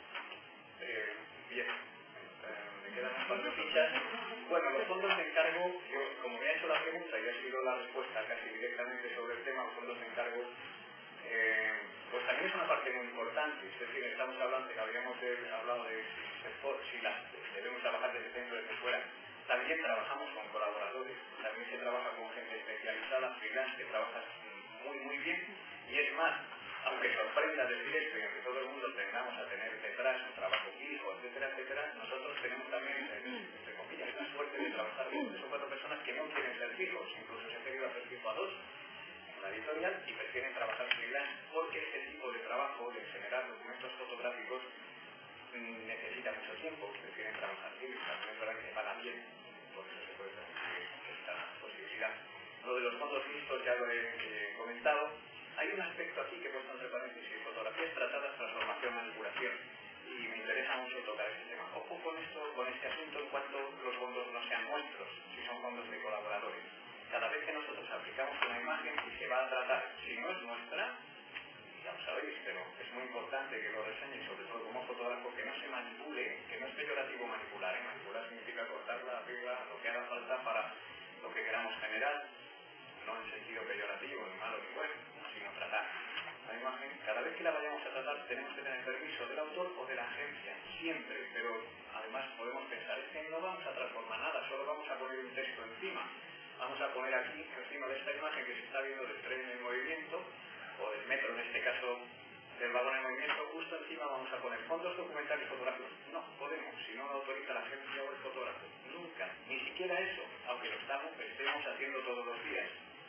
Eh, bien. Eh, me quedan un par de fichas. Bueno, los fondos de encargo, yo, como me ha hecho la pregunta y ha sido la respuesta casi directamente sobre el tema, los fondos de encargo, eh, pues también es una parte muy importante. Es decir, estamos hablando, habíamos de, hablado de si, si las, debemos trabajar desde dentro desde fuera. También trabajamos con colaboradores, también se trabaja con gente especializada, freelance, que trabaja muy, muy bien. Y es más, aunque sorprenda decir esto y aunque todo el mundo tengamos a tener detrás un trabajo fijo, etcétera, etcétera, nosotros tenemos también, entre comillas, la suerte de trabajar con tres o cuatro personas que no quieren ser fijos, incluso se han querido hacer fijo a dos en la editorial y prefieren trabajar freelance porque este tipo de trabajo de generar documentos fotográficos mmm, necesita mucho tiempo, prefieren trabajar freelance, también es verdad que se paga bien, por eso se puede permitir esta posibilidad. Lo de los fondos mixtos ya lo he eh, comentado. Hay un aspecto aquí que he puesto entre paréntesis, fotografías tratadas, transformación, manipulación, y me interesa mucho tocar este tema. Ojo con esto, con este asunto en cuanto los fondos no sean nuestros, si son fondos de colaboradores. Cada vez que nosotros aplicamos una imagen y se va a tratar, si no es nuestra, ya lo sabéis, pero es muy importante que lo reseñe, sobre todo como fotógrafo, que no se manipule, que no es peyorativo manipular, ¿eh? Manipular significa cortarla, abrirla, lo que haga falta para lo que queramos generar, no en sentido peyorativo, ni malo ni bueno, sino tratar la imagen. Cada vez que la vayamos a tratar tenemos que tener permiso del autor o de la agencia, siempre, pero además podemos pensar, es que no vamos a transformar nada, solo vamos a poner un texto encima. Vamos a poner aquí, encima de esta imagen que se está viendo del tren en movimiento, o del metro en este caso, del vagón en movimiento, justo encima vamos a poner fondos documentales fotográficos. No podemos, si no lo autoriza la agencia o el fotógrafo. Nunca, ni siquiera eso, aunque lo estamos, estemos haciendo todos los días.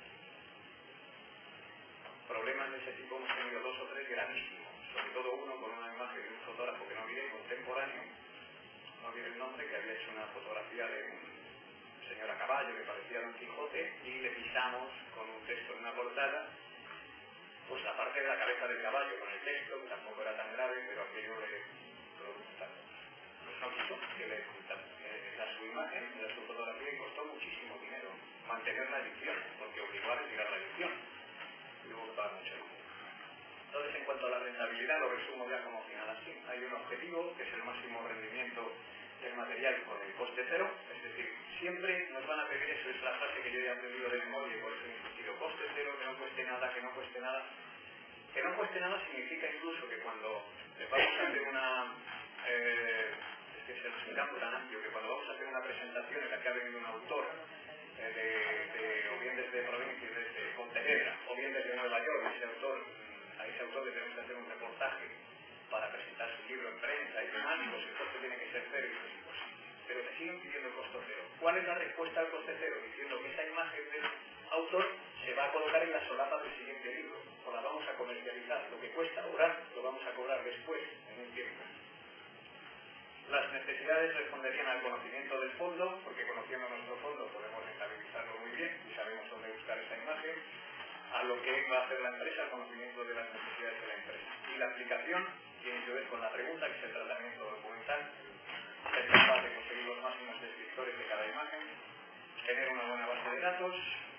Problemas de ese tipo hemos tenido dos o tres gravísimos, sobre todo uno con una imagen de un fotógrafo que no diré, contemporáneo, no diré el nombre, que había hecho una fotografía de un señor a caballo que parecía Don Quijote y le pisamos con un texto en una portada, pues la parte de la cabeza del caballo con el texto, que tampoco era tan grave, pero aquello le produjo pues no quiso que le era su imagen, era su fotografía y costó muchísimo dinero mantener la edición, porque obligó a retirar la edición. Mucho. Entonces, en cuanto a la rentabilidad, lo resumo ya como final así. Hay un objetivo que es el máximo rendimiento del material con el coste cero, es decir, siempre nos van a pedir eso, es la frase que yo ya he aprendido de memoria y por eso he insistido, coste cero, que no cueste nada, que no cueste nada. Que no cueste nada significa incluso que cuando vamos a hacer una... Eh, es que es un campo tan amplio que cuando vamos a hacer una presentación en la que ha venido un autor eh, de, de, o bien desde provincias, desde Pontevedra, o bien desde Nueva York, ese autor, a ese autor le tenemos que hacer un reportaje para presentar su libro en prensa y demás, pues el coste tiene que ser cero y es imposible. Pero te siguen pidiendo el costo cero. ¿Cuál es la respuesta al coste cero? Diciendo que esa imagen del autor se va a colocar en la solapa del siguiente libro, o la vamos a comercializar. Lo que cuesta ahorrar, lo vamos a cobrar después, en un tiempo. Las necesidades responderían al conocimiento del fondo, porque conociendo nuestro fondo podemos estabilizarlo muy bien y sabemos dónde buscar esa imagen. A lo que va a hacer la empresa, el conocimiento de las necesidades de la empresa. Y la aplicación tiene que ver con la pregunta, que es el tratamiento documental, ser capaz de conseguir los máximos descriptores de cada imagen, tener una buena base de datos,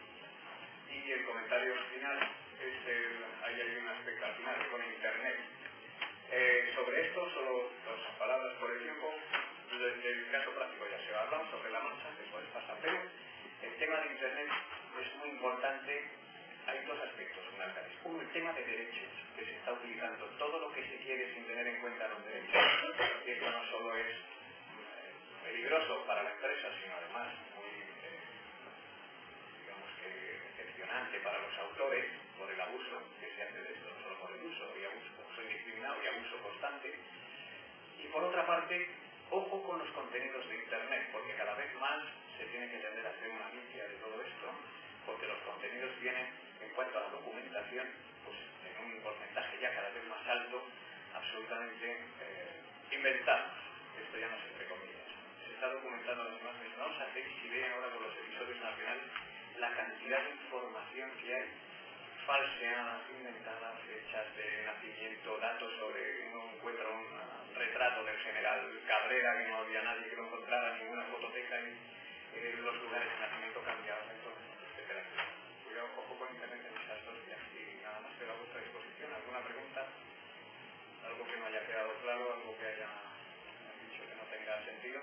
y el comentario final es el, ahí hay un aspecto al final con Internet. Eh, sobre esto, solo dos palabras por el tiempo. Desde el caso práctico ya se va a hablar sobre la marcha, después pasa, pero el tema de Internet es muy importante. Hay dos aspectos fundamentales. Uno, el tema de derechos, que se está utilizando todo lo que se quiere sin tener en cuenta los derechos. Y esto no solo es eh, peligroso para la empresa, sino además muy, eh, digamos que decepcionante para los autores por el abuso que se hace de esto, no solo por el uso y abuso, uso indiscriminado y abuso constante. Y por otra parte, ojo con los contenidos de Internet, porque cada vez más se tiene que tender a hacer una limpia de todo esto, porque los contenidos vienen, en cuanto a la documentación, pues en un porcentaje ya cada vez más alto, absolutamente eh, inventados. Esto ya no es entre comillas. Se está documentando las imágenes. No os hacéis idea ahora con los episodios nacionales la cantidad de información que hay falseadas, inventadas, fechas de nacimiento, datos sobre, uno encuentra un retrato del general Cabrera que no había nadie que lo encontrara, ninguna fototeca y eh, los lugares de nacimiento cambiados, entonces, etcétera, etcétera. Cuidado, ojo con Internet en esas dos vías. Y nada más queda a vuestra disposición. ¿Alguna pregunta? ¿Algo que no haya quedado claro? ¿Algo que haya dicho que no tenga sentido?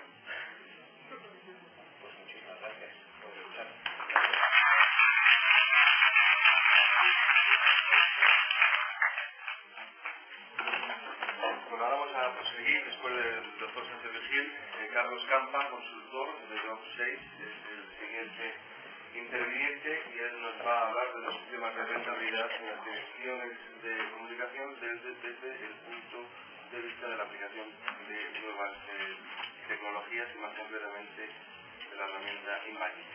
Pues muchísimas gracias por escuchar. Bueno, ahora vamos a proseguir después del doctor Sánchez Virgil. eh, Carlos Campa, consultor de Job seis, es el siguiente interviniente y él nos va a hablar de los sistemas de rentabilidad en las direcciones de comunicación desde, desde el punto de vista de la aplicación de nuevas eh, tecnologías y más concretamente de la herramienta Imagic.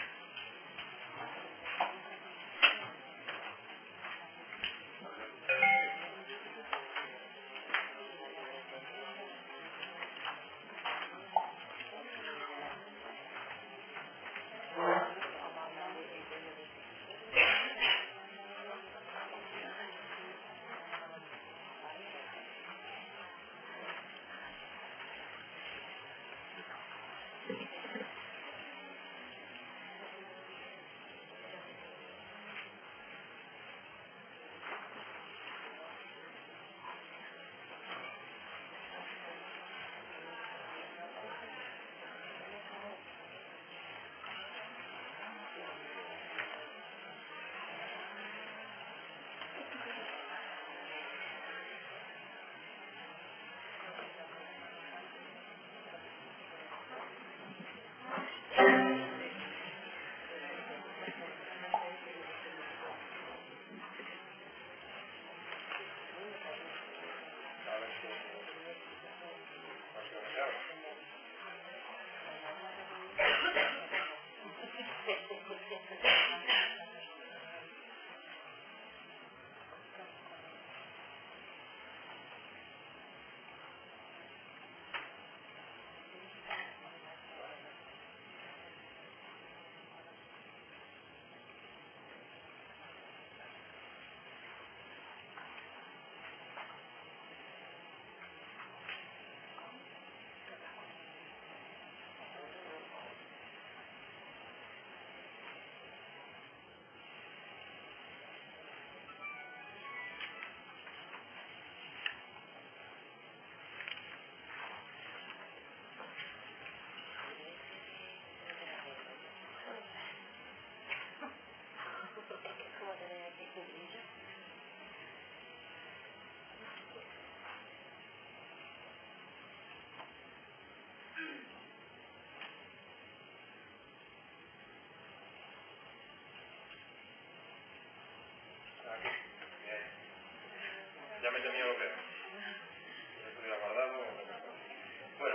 Aquí. Bien. Ya me tenía lo que era. Estoy guardado. Bueno.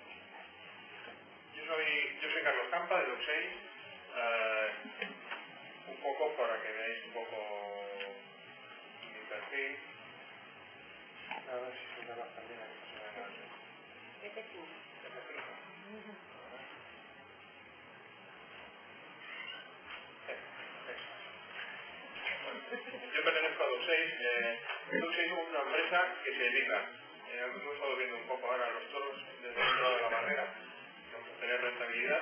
Yo soy, yo soy Carlos Campa, de Docsage. Uh, un poco para que veáis un poco mi perfil. A ver si se me va también aquí. F cinco. F cinco. Yo pertenezco a Docsage. Eh, Docsage es una empresa que se dedica, eh, hemos estado viendo un poco ahora los toros desde dentro de la barrera, vamos a tener rentabilidad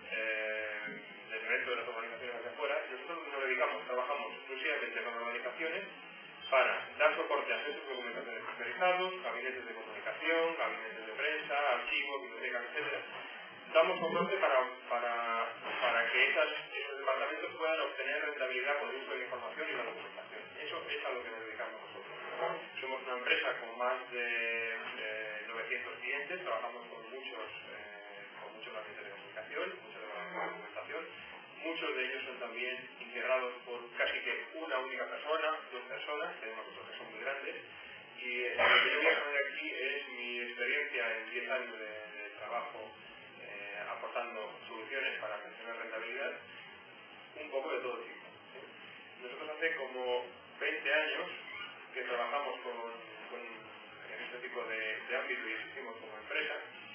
eh, desde dentro de las organizaciones hacia afuera. Nosotros nos dedicamos, trabajamos exclusivamente con organizaciones para dar soporte a centros de documentación especializados, gabinetes de comunicación, gabinetes de prensa, archivos, bibliotecas, etcétera. Damos soporte para, para, para que esas, esos departamentos puedan obtener rentabilidad con el uso de la información y la documentación. Eso es a lo que nos dedicamos nosotros. Somos una empresa con más de, de novecientos clientes, trabajamos con muchos, eh, con muchos gabinetes de comunicación, muchos de la documentación. Muchos de ellos son también integrados por casi que una única persona, dos personas, tenemos otros que son muy grandes. Y eh, lo que yo voy a poner aquí es mi experiencia en diez años de, de trabajo eh, aportando soluciones para gestionar rentabilidad, un poco de todo tipo. ¿Sí? Nosotros hace como veinte años que trabajamos con, con, en este tipo de, de ámbito y existimos como empresa.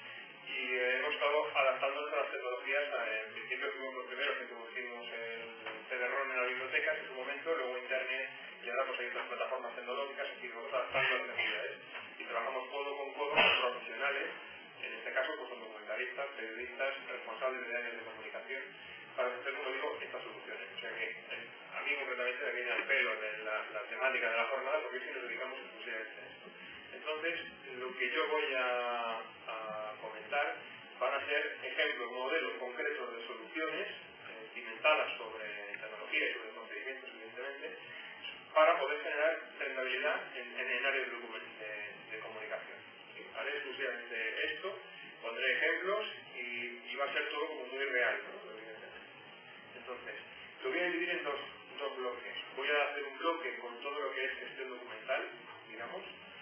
Y eh, hemos estado adaptándonos a las tecnologías. En principio fuimos los primeros que introducimos el C D ROM en las bibliotecas en su momento, luego Internet, y ahora pues hay otras plataformas tecnológicas, y vamos adaptando a las necesidades. Y trabajamos codo con codo con profesionales, en este caso pues son documentalistas, periodistas, responsables de áreas de comunicación, para ofrecer, como digo, estas soluciones. O sea que eh, a mí concretamente me viene al pelo de la, la temática de la jornada, porque es que nos dedicamos exclusivamente a esto. Entonces, lo que yo voy a, a comentar van a ser ejemplos, modelos concretos de soluciones eh, cimentadas sobre tecnología y sobre procedimientos, evidentemente, para poder generar rentabilidad en, en el área de, de, de comunicación. ¿Sí? Haré exclusivamente esto, pondré ejemplos y, y va a ser todo como muy real, ¿no? Evidentemente. Entonces, lo voy a dividir en dos, dos bloques. Voy a hacer un bloque con todo lo que es gestión documental, digamos,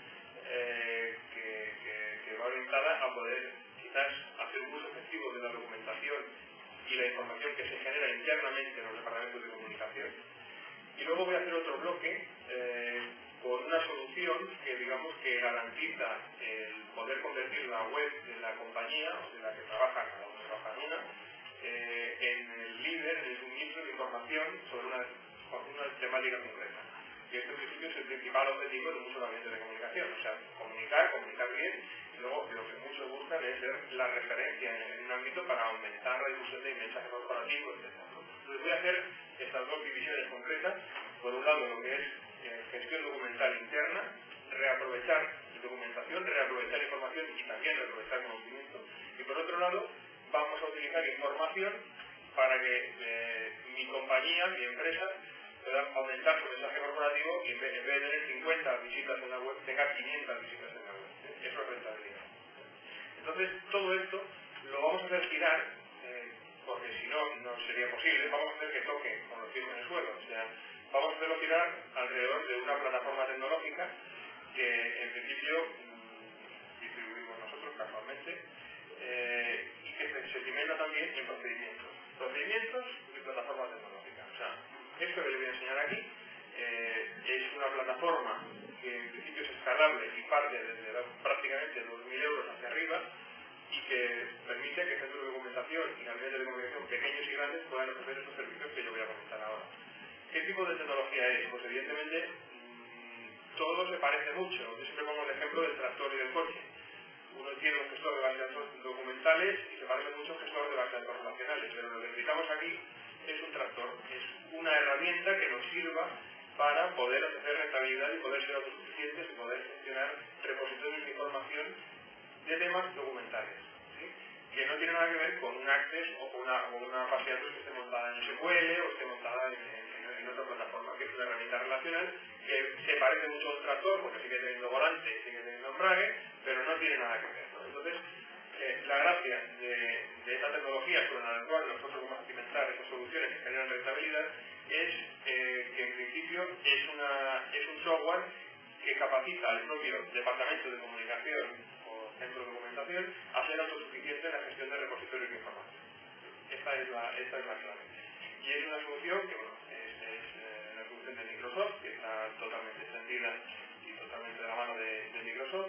Eh, que, que, que va orientada a poder quizás hacer un uso efectivo de la documentación y la información que se genera internamente en los departamentos de comunicación. Y luego voy a hacer otro bloque eh, con una solución que digamos que garantiza el poder convertir la web de la compañía o de la que trabaja, cada uno trabaja en una, eh, en el líder, en el suministro de información sobre una, una temática concreta. Y este en principio es el principal objetivo de muchos gabinetes de comunicación, o sea, comunicar, comunicar bien, y luego lo que muchos buscan es ser la referencia en, en un ámbito para aumentar la difusión de mensajes corporativos, etcétera. Entonces voy a hacer estas dos divisiones concretas, por un lado lo que es eh, gestión documental interna, reaprovechar documentación, reaprovechar información y también reaprovechar conocimiento, y por otro lado vamos a utilizar información para que eh, mi compañía, mi empresa, pueda aumentar su mensaje corporativo y en vez, en vez de tener cincuenta visitas en la web, tenga quinientas visitas en la web. ¿Eh? Eso es rentabilidad. Entonces, todo esto lo vamos a hacer girar, eh, porque si no, no sería posible. Vamos a hacer que toque con los pies en el suelo. O sea, vamos a hacerlo girar alrededor de una plataforma tecnológica que, en principio, mmm, distribuimos nosotros casualmente, eh, y que se, se cimenta también en procedimientos. Procedimientos y plataforma tecnológica. O sea, esto que les voy a enseñar aquí eh, es una plataforma que en principio es escalable y parte desde la, prácticamente dos mil euros hacia arriba y que permite que centros de documentación y gabinetes de comunicación pequeños y grandes puedan ofrecer estos servicios que yo voy a comentar ahora. ¿Qué tipo de tecnología es? Pues evidentemente mmm, todo se parece mucho. Yo siempre pongo el ejemplo del tractor y del coche. Uno tiene un gestor de bases de datos documentales y se parece mucho a un gestor de bases de datos relacionales, pero lo que necesitamos aquí es un tractor, es una herramienta que nos sirva para poder ofrecer rentabilidad y poder ser autosuficientes y poder gestionar repositorios de información de temas documentales, ¿sí? Que no tiene nada que ver con un Access o con una, o una base de datos que esté montada en S Q L o esté montada en, en, en otra plataforma, que es una herramienta relacional que se parece mucho a un tractor porque sigue teniendo volante, sigue teniendo embrague, pero no tiene nada que ver, ¿no? Entonces, eh, la gracia de, de esta tecnología sobre la cual nosotros vamos a cimentar esas soluciones que generan rentabilidad es eh, que en principio es, una, es un software que capacita al propio departamento de comunicación o centro de documentación a ser autosuficiente en la gestión de repositorios de información. Esta es la, esta es la clave. Y es una solución que, bueno, es, es eh, la solución de Microsoft, que está totalmente extendida y totalmente de la mano de, de Microsoft,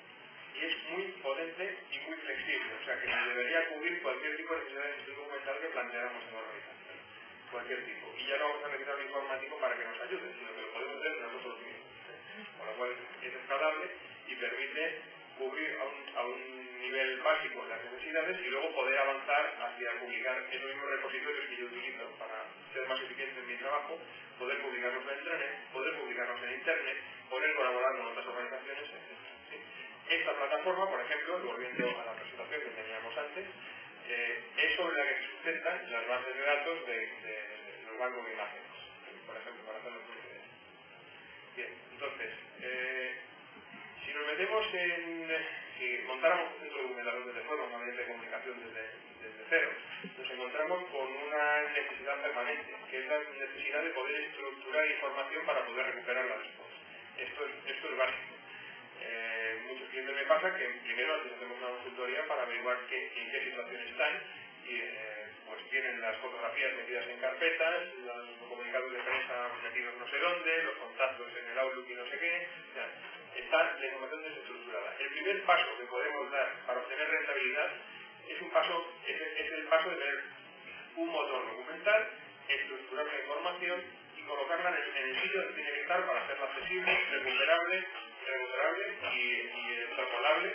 y es muy potente y muy flexible, o sea que debería cubrir cualquier tipo de necesidad de gestión documental que planteáramos en la organización, cualquier tipo. Y ya no vamos a necesitar un informático para que nos ayude, sino que lo podemos hacer nosotros mismos. Con lo cual es escalable y permite cubrir a un, a un nivel básico las necesidades y luego poder avanzar hacia publicar esos mismos repositorios que yo utilizo para ser más eficiente en mi trabajo, poder publicarlos en Intranet, poder publicarlos en Internet, poder colaborar con otras organizaciones, etcétera. ¿Sí? Esta plataforma, por ejemplo, volviendo a la presentación que teníamos antes, eh, es sobre la que se sustentan las bases de datos de, de, de los bancos de imágenes, por ejemplo, para hacerlo muy bien. Bien, entonces, eh, si nos metemos en, si montáramos un centro documental desde fuera, una red de comunicación desde, desde cero, nos encontramos con una necesidad permanente, que es la necesidad de poder estructurar información para poder recuperarla después. Esto es, esto es básico. Eh, muchos clientes me pasa que primero antes hacemos una consultoría para averiguar qué, en qué situación están y eh, pues tienen las fotografías metidas en carpetas, los comunicados de prensa metidos no sé dónde, los contactos en el Outlook y no sé qué, o sea, está la información desestructurada. El primer paso que podemos dar para obtener rentabilidad es un paso, es, es el paso de tener un motor documental, estructurar la información y colocarla en el, en el sitio donde tiene que estar para hacerla accesible, recuperable, recuperable y, y extrapolable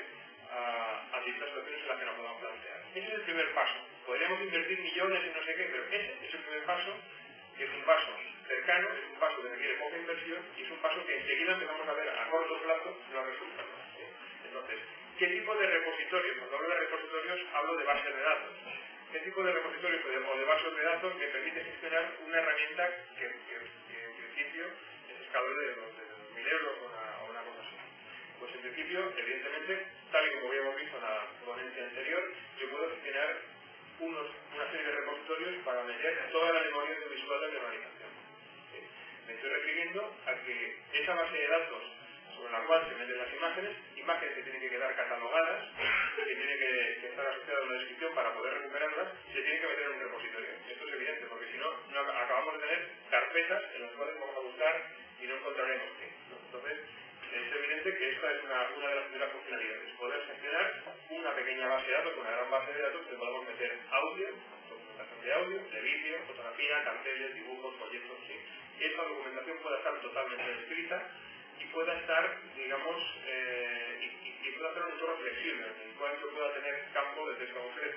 a, a distintas situaciones en las que nos podamos plantear. Ese es el primer paso. Podríamos invertir millones en no sé qué, pero ese es el primer paso, que es un paso cercano, es un paso que requiere poca inversión y es un paso que enseguida empezamos a ver a corto plazo los resultados. ¿Sí? Entonces, ¿qué tipo de repositorios? Cuando hablo de repositorios hablo de bases de datos. ¿Qué tipo de repositorios o de, o de bases de datos me permite gestionar una herramienta que, que, que en principio es escalable de los, de los mil euros o una, o una cosa así? Pues en principio, evidentemente, tal y como habíamos visto en la ponencia anterior, yo puedo gestionar unos, una serie de repositorios para meter toda la memoria audiovisual de mi organización. ¿Sí? Me estoy refiriendo a que esa base de datos sobre la cual se meten las imágenes, imágenes que tienen que quedar catalogadas, que tienen que, que estar asociadas a una descripción para poder recuperarlas, se tienen que meter en un repositorio. Esto es evidente, porque si no, no acabamos de tener carpetas en las cuales vamos a buscar y no encontraremos qué. ¿No? Entonces, es evidente que esta es una, una de las primeras funcionalidades, poder gestionar una pequeña base de datos, una gran base de datos que podamos meter audio, documentación de audio, de vídeo, fotografía, carteles, dibujos, folletos, ¿sí? Y esta documentación pueda estar totalmente descrita y pueda estar, digamos, eh, y, y, y pueda ser un entorno flexible, en el cual yo pueda tener campo de texto concreto.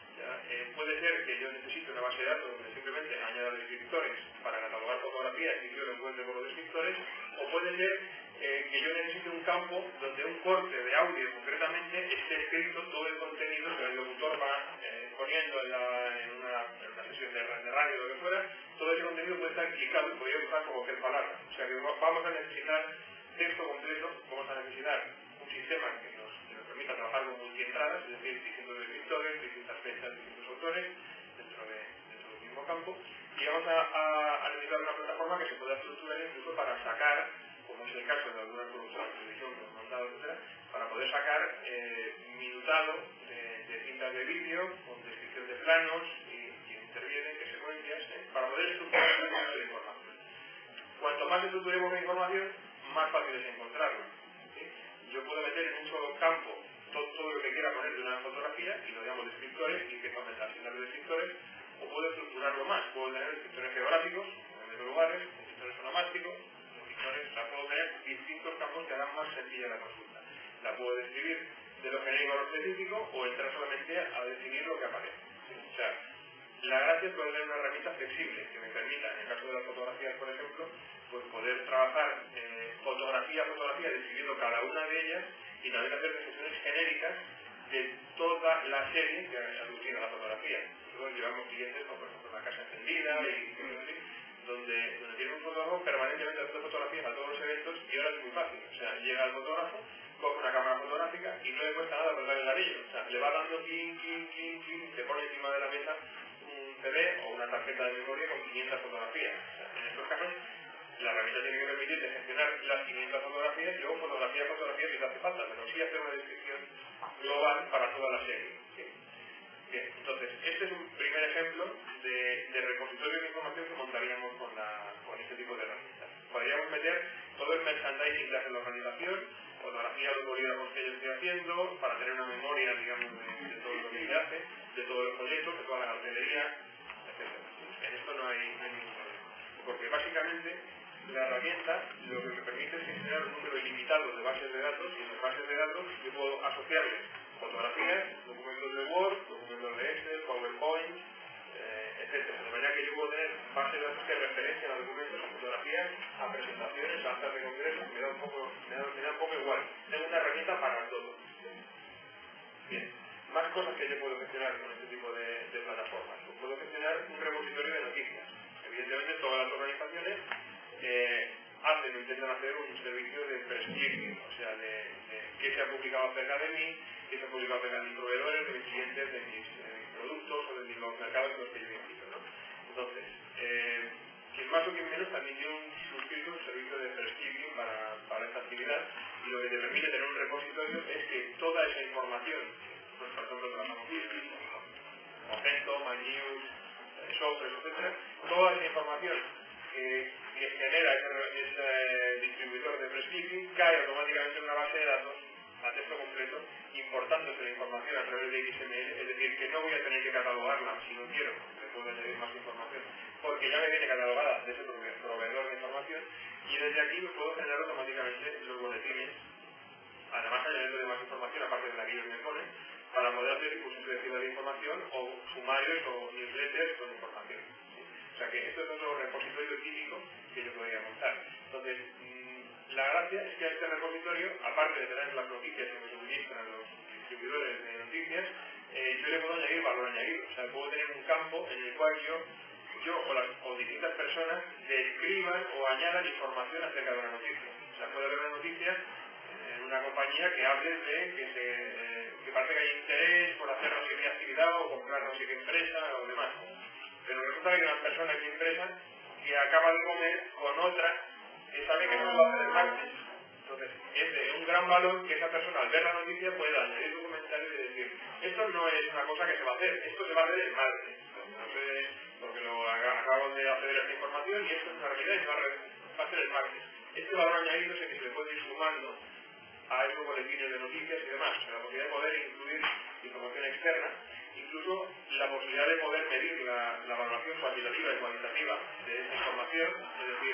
Eh, puede ser que yo necesite una base de datos donde simplemente añada descriptores para catalogar fotografías y yo lo encuentre por los descriptores, o puede ser eh, que yo necesite un campo donde un corte de audio concretamente esté escrito todo el contenido que el locutor va eh, poniendo en, la, en, una, en una sesión de, de radio o lo que fuera. Todo ese contenido puede estar clicado y podría usar como cualquier palabra. O sea que vamos a necesitar texto completo, vamos a necesitar un sistema que nos, que nos permita trabajar con multientradas, es decir, distintos descriptores, distintas fechas, distintos autores, dentro, de, dentro del mismo campo, y vamos a, a, a necesitar una plataforma que se pueda estructurar incluso para sacar, como es el caso de algunas producciones de televisión que hemos montado, etcétera, para poder sacar eh, minutado de, de cintas de vídeo, con descripción de planos, y, y interviene, qué secuencias, ¿eh? Para poder estructurar la información. Cuanto más estructuremos la información, más fácil es encontrarla. ¿Sí? Yo puedo meter en un solo campo todo, todo lo que quiera poner de una fotografía y lo llamo descriptores y empiezo a meter asignar de descriptores, o puedo estructurarlo más. Puedo tener descriptores geográficos, en los lugares, descriptores onomásticos, descriptores, o sea, puedo tener distintos campos que hagan más sencilla la consulta. La puedo describir de lo genérico a lo específico o entrar solamente a definir lo que aparece. ¿Sí? O sea, la gracia es poder tener una herramienta flexible que me permita, en el caso de las fotografías, por ejemplo, pues poder trabajar eh, fotografía a fotografía, describiendo cada una de ellas y también hacer descripciones genéricas de toda la serie que aglutina a la fotografía. Nosotros llevamos clientes, como por ejemplo la casa encendida y cosas así, donde, donde tiene un fotógrafo permanentemente haciendo fotografías a todos los eventos y ahora es muy fácil. O sea, llega el fotógrafo, coge una cámara fotográfica y no le cuesta nada apretar el gatillo. O sea, le va dando clic, clic, clic, clic, se pone encima de la mesa un, C D o una tarjeta de memoria con quinientas fotografías. O sea, en estos casos, la herramienta tiene que permitirte gestionar las quinientas fotografías y luego fotografía a fotografía si te hace falta, pero sí hacer una descripción global para toda la serie. ¿Sí? Bien, entonces, este es un primer ejemplo de, de repositorio de información que montaríamos con, la, con este tipo de herramientas. Podríamos meter todo el merchandising que hace la organización, fotografía de los bolígrafos que yo estoy haciendo, para tener una memoria, digamos, de, de todo lo que se hace, de todos los folletos, de toda la cartelería, etcétera. En esto no hay, no hay ningún problema. Porque básicamente la herramienta lo que me permite es gestionar un número ilimitado de bases de datos, y en las bases de datos yo puedo asociarles fotografías, documentos de Word, documentos de Excel, PowerPoint, eh, etcétera. De manera que yo puedo tener bases de datos que referencian a documentos, a fotografías, a presentaciones, a actas de congresos, me da un poco, me da, me da un poco igual. Tengo una herramienta para todo. Bien, más cosas que yo puedo gestionar con este tipo de, de plataformas. Pues puedo gestionar un repositorio de noticias. Evidentemente todas las organizaciones eh, hacen o intentan hacer un servicio de prescripción, o sea, de, de qué se ha publicado acerca de mí, qué se ha publicado acerca de mis proveedores, de mis clientes, de mis, de mis productos o de mis, los mercados en los que yo invito, ¿no? Entonces, eh, quien más o quien menos también tiene un suscrito un servicio de prescription para, para esta actividad, y lo que te permite tener un repositorio es que toda esa información, pues por ejemplo trabajamos con Magento, MyNews, Software, etcétera, toda esa información que, que genera ese, ese distribuidor de prescription cae automáticamente en una base de datos a texto completo, importándose la información a través de X M L, es decir, que no voy a tener que catalogarla si no quiero, le puedo añadir más información, porque ya me viene catalogada de ese proveedor de información, y desde aquí me puedo generar automáticamente los boletines, además añadiendo más información aparte de la que ellos me ponen, para poder hacer difusión selectiva de información o sumarios o newsletters con información. ¿Sí? O sea que esto es otro repositorio típico que yo podría montar. Entonces, mmm, la gracia es que a este repositorio, aparte de tener las noticias que me suministran los distribuidores de noticias, eh, yo le puedo añadir valor añadido. O sea, puedo tener un campo en el cual yo, yo o, las, o distintas personas describan o añadan información acerca de una noticia. O sea, puede haber una noticia en una compañía que hable de que, se, eh, que parece que hay interés por hacer no sé qué actividad o comprar no sé qué empresa o demás. Pero resulta que hay una persona en mi empresa que acaba de comer con otra que sabe que no lo va a hacer el martes. Entonces, es de un gran valor que esa persona al ver la noticia pueda añadir su comentario y decir, esto no es una cosa que se va a hacer, esto se va a hacer el martes. No sé, porque lo acabo de acceder a esta información y esto es una realidad y se va a, va a hacer el martes. Este valor añadido es el que se le puede ir sumando a esos boletines de noticias y demás, o sea, la posibilidad de poder incluir información externa, incluso la posibilidad de poder medir la, la valoración cuantitativa y cualitativa de esa información, es decir,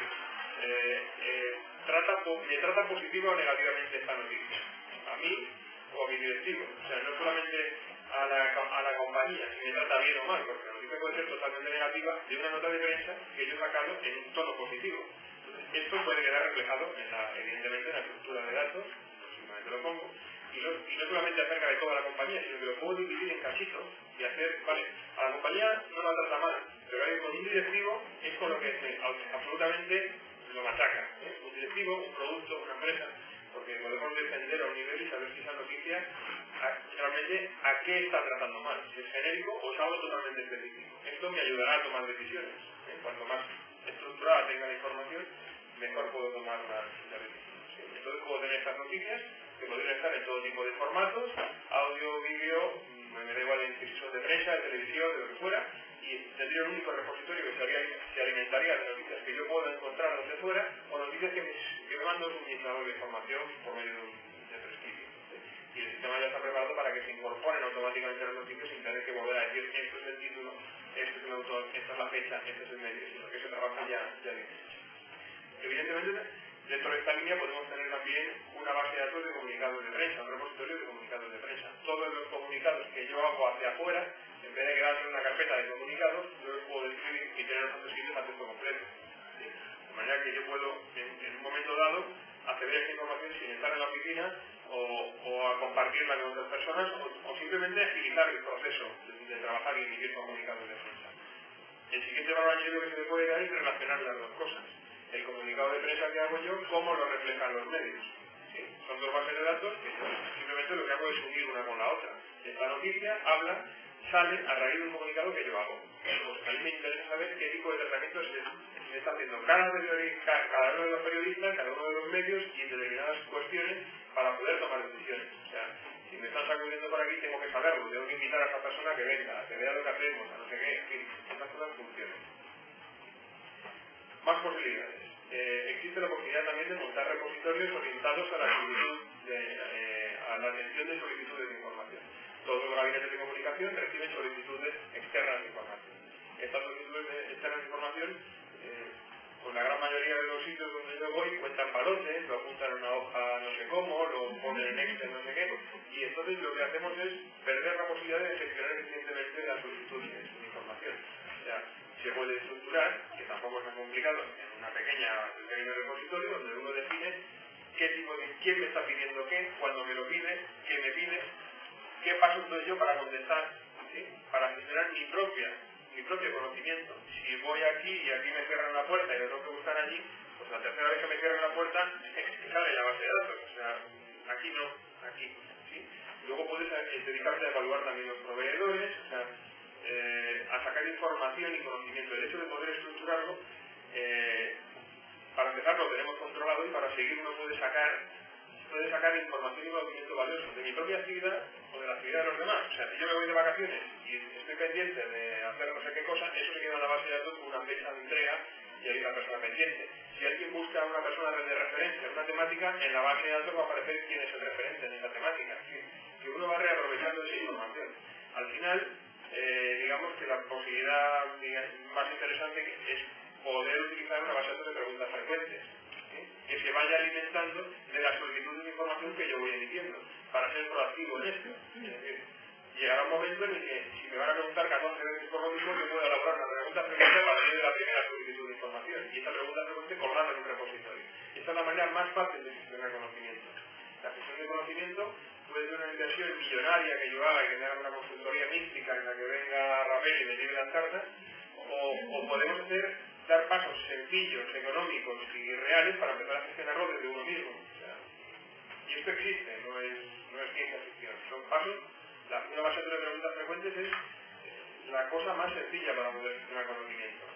eh, eh, trata, me trata positiva o negativamente esta noticia, a mí o a mi directivo, o sea, no solamente a la, a la compañía, si me trata bien o mal, porque la noticia puede ser totalmente negativa de una nota de prensa que yo he sacado en un tono positivo. Entonces, esto puede quedar reflejado, en la, evidentemente, en la estructura de datos, te lo pongo, y no, y no solamente acerca de toda la compañía, sino que lo puedo dividir en cachitos y hacer, vale, a la compañía no la trata mal, pero hay con un directivo es con lo que se, absolutamente lo machaca, ¿eh? Un directivo, un producto, una empresa, porque podemos defender a un nivel y saber si esa noticia a, realmente a qué está tratando mal, si es genérico o es algo totalmente específico. Esto me ayudará a tomar decisiones, ¿eh? Cuanto más estructurada tenga la información, mejor puedo tomar las, las decisiones. ¿Sí? Entonces puedo tener estas noticias que podrían estar en todo tipo de formatos, audio, vídeo, me da igual en si son de prensa, de televisión, de lo que fuera, y tendría un único repositorio que se, haría, se alimentaría de noticias que yo pueda encontrar donde fuera, o noticias que me, que me manda un suministrador de información por medio de un de prescripción. Y el sistema ya está preparado para que se incorporen automáticamente las noticias sin tener que volver a decir esto es el título, esto es el autor, esta es la fecha, este es el medio, sino que ese trabajo ya, ya viene hecho. Evidentemente, dentro de esta línea podemos tener también una base de datos de comunicados de prensa, un repositorio de comunicados de prensa. Todos los comunicados que yo hago hacia afuera, en vez de quedarse en una carpeta de comunicados, yo los puedo escribir y tener los escritos a texto completo. ¿Sí? De manera que yo puedo, en, en un momento dado, acceder a esta información sin estar en la oficina o, o a compartirla con otras personas o, o simplemente agilizar el proceso de, de trabajar y emitir comunicados de prensa. El siguiente valor añadido que se le puede dar es relacionar las dos cosas. El comunicado de prensa que hago yo, cómo lo reflejan los medios. ¿Sí? Son dos bases de datos que yo simplemente lo que hago es unir una con la otra. Esta noticia habla salen a raíz de un comunicado que yo hago. Pues a mí me interesa saber qué tipo de tratamiento se, se está haciendo cada, cada, cada uno de los periodistas, cada uno de los medios y en determinadas cuestiones para poder tomar decisiones. O sea, si me están sacudiendo por aquí tengo que saberlo, tengo que invitar a esa persona a que venga, a que vea lo que hacemos, a no sé qué, en fin, esas cosas funcionan. Más posibilidades. Eh, existe la posibilidad también de montar repositorios orientados a la solicitud de, eh, a la atención de solicitudes de información. Todos los gabinetes de comunicación reciben solicitudes externas de información. Estas solicitudes de, externas de información, eh, pues la gran mayoría de los sitios donde yo voy cuentan balotes, lo apuntan en una hoja no sé cómo, lo ponen en Excel no sé qué, y entonces lo que hacemos es perder la posibilidad de gestionar eficientemente las solicitudes de información. O sea, se puede estructurar, que tampoco es tan complicado, en una pequeña pequeño repositorio donde uno define qué tipo de, quién me está pidiendo qué, cuándo me lo pide, qué me pide, qué paso doy yo para contestar, ¿sí? Para gestionar mi propia, mi propio conocimiento. Si voy aquí y aquí me cierran la puerta y lo tengo que buscar allí, pues la tercera vez que me cierran la puerta sale la base de datos. O sea, aquí no, aquí, ¿sí? Luego puedes eh, dedicarte a evaluar también los proveedores, o sea, eh, a sacar información y conocimiento. El hecho de poder estructurarlo, eh, para empezar lo tenemos controlado y para seguir uno puede sacar puede sacar información y conocimiento valioso de mi propia actividad o de la actividad de los demás. O sea, si yo me voy de vacaciones y estoy pendiente de hacer no sé qué cosa, eso se queda en la base de datos con una fecha de entrega y hay una persona pendiente. Si alguien busca a una persona de referencia en una temática, en la base de datos va a aparecer quién es el referente en esa temática. Que, que uno va reaprovechando esa información. Al final, eh, digamos que la posibilidad digamos, más interesante es poder utilizar una base de datos de preguntas frecuentes, ¿sí? Que se vaya alimentando de las solicitudes de información que yo voy emitiendo, para ser proactivo en esto. Es decir, llegará un momento en el que, si me van a preguntar catorce veces por lo mismo, yo puedo elaborar una pregunta frecuente a partir de la primera solicitud de información, y esa pregunta frecuente colgarla en un repositorio. Esta es la manera más fácil de gestionar conocimiento. La gestión de conocimiento puede ser una inversión millonaria que yo haga y que me haga una consultoría mística en la que venga Rafael y me lleve las cartas, o, o podemos hacer, dar pasos sencillos, económicos y reales para empezar a gestionarlo desde uno mismo. O sea, y esto existe, no es, no es ciencia ficción. Son pasos, la, una base de preguntas frecuentes es eh, la cosa más sencilla para poder gestionar conocimiento.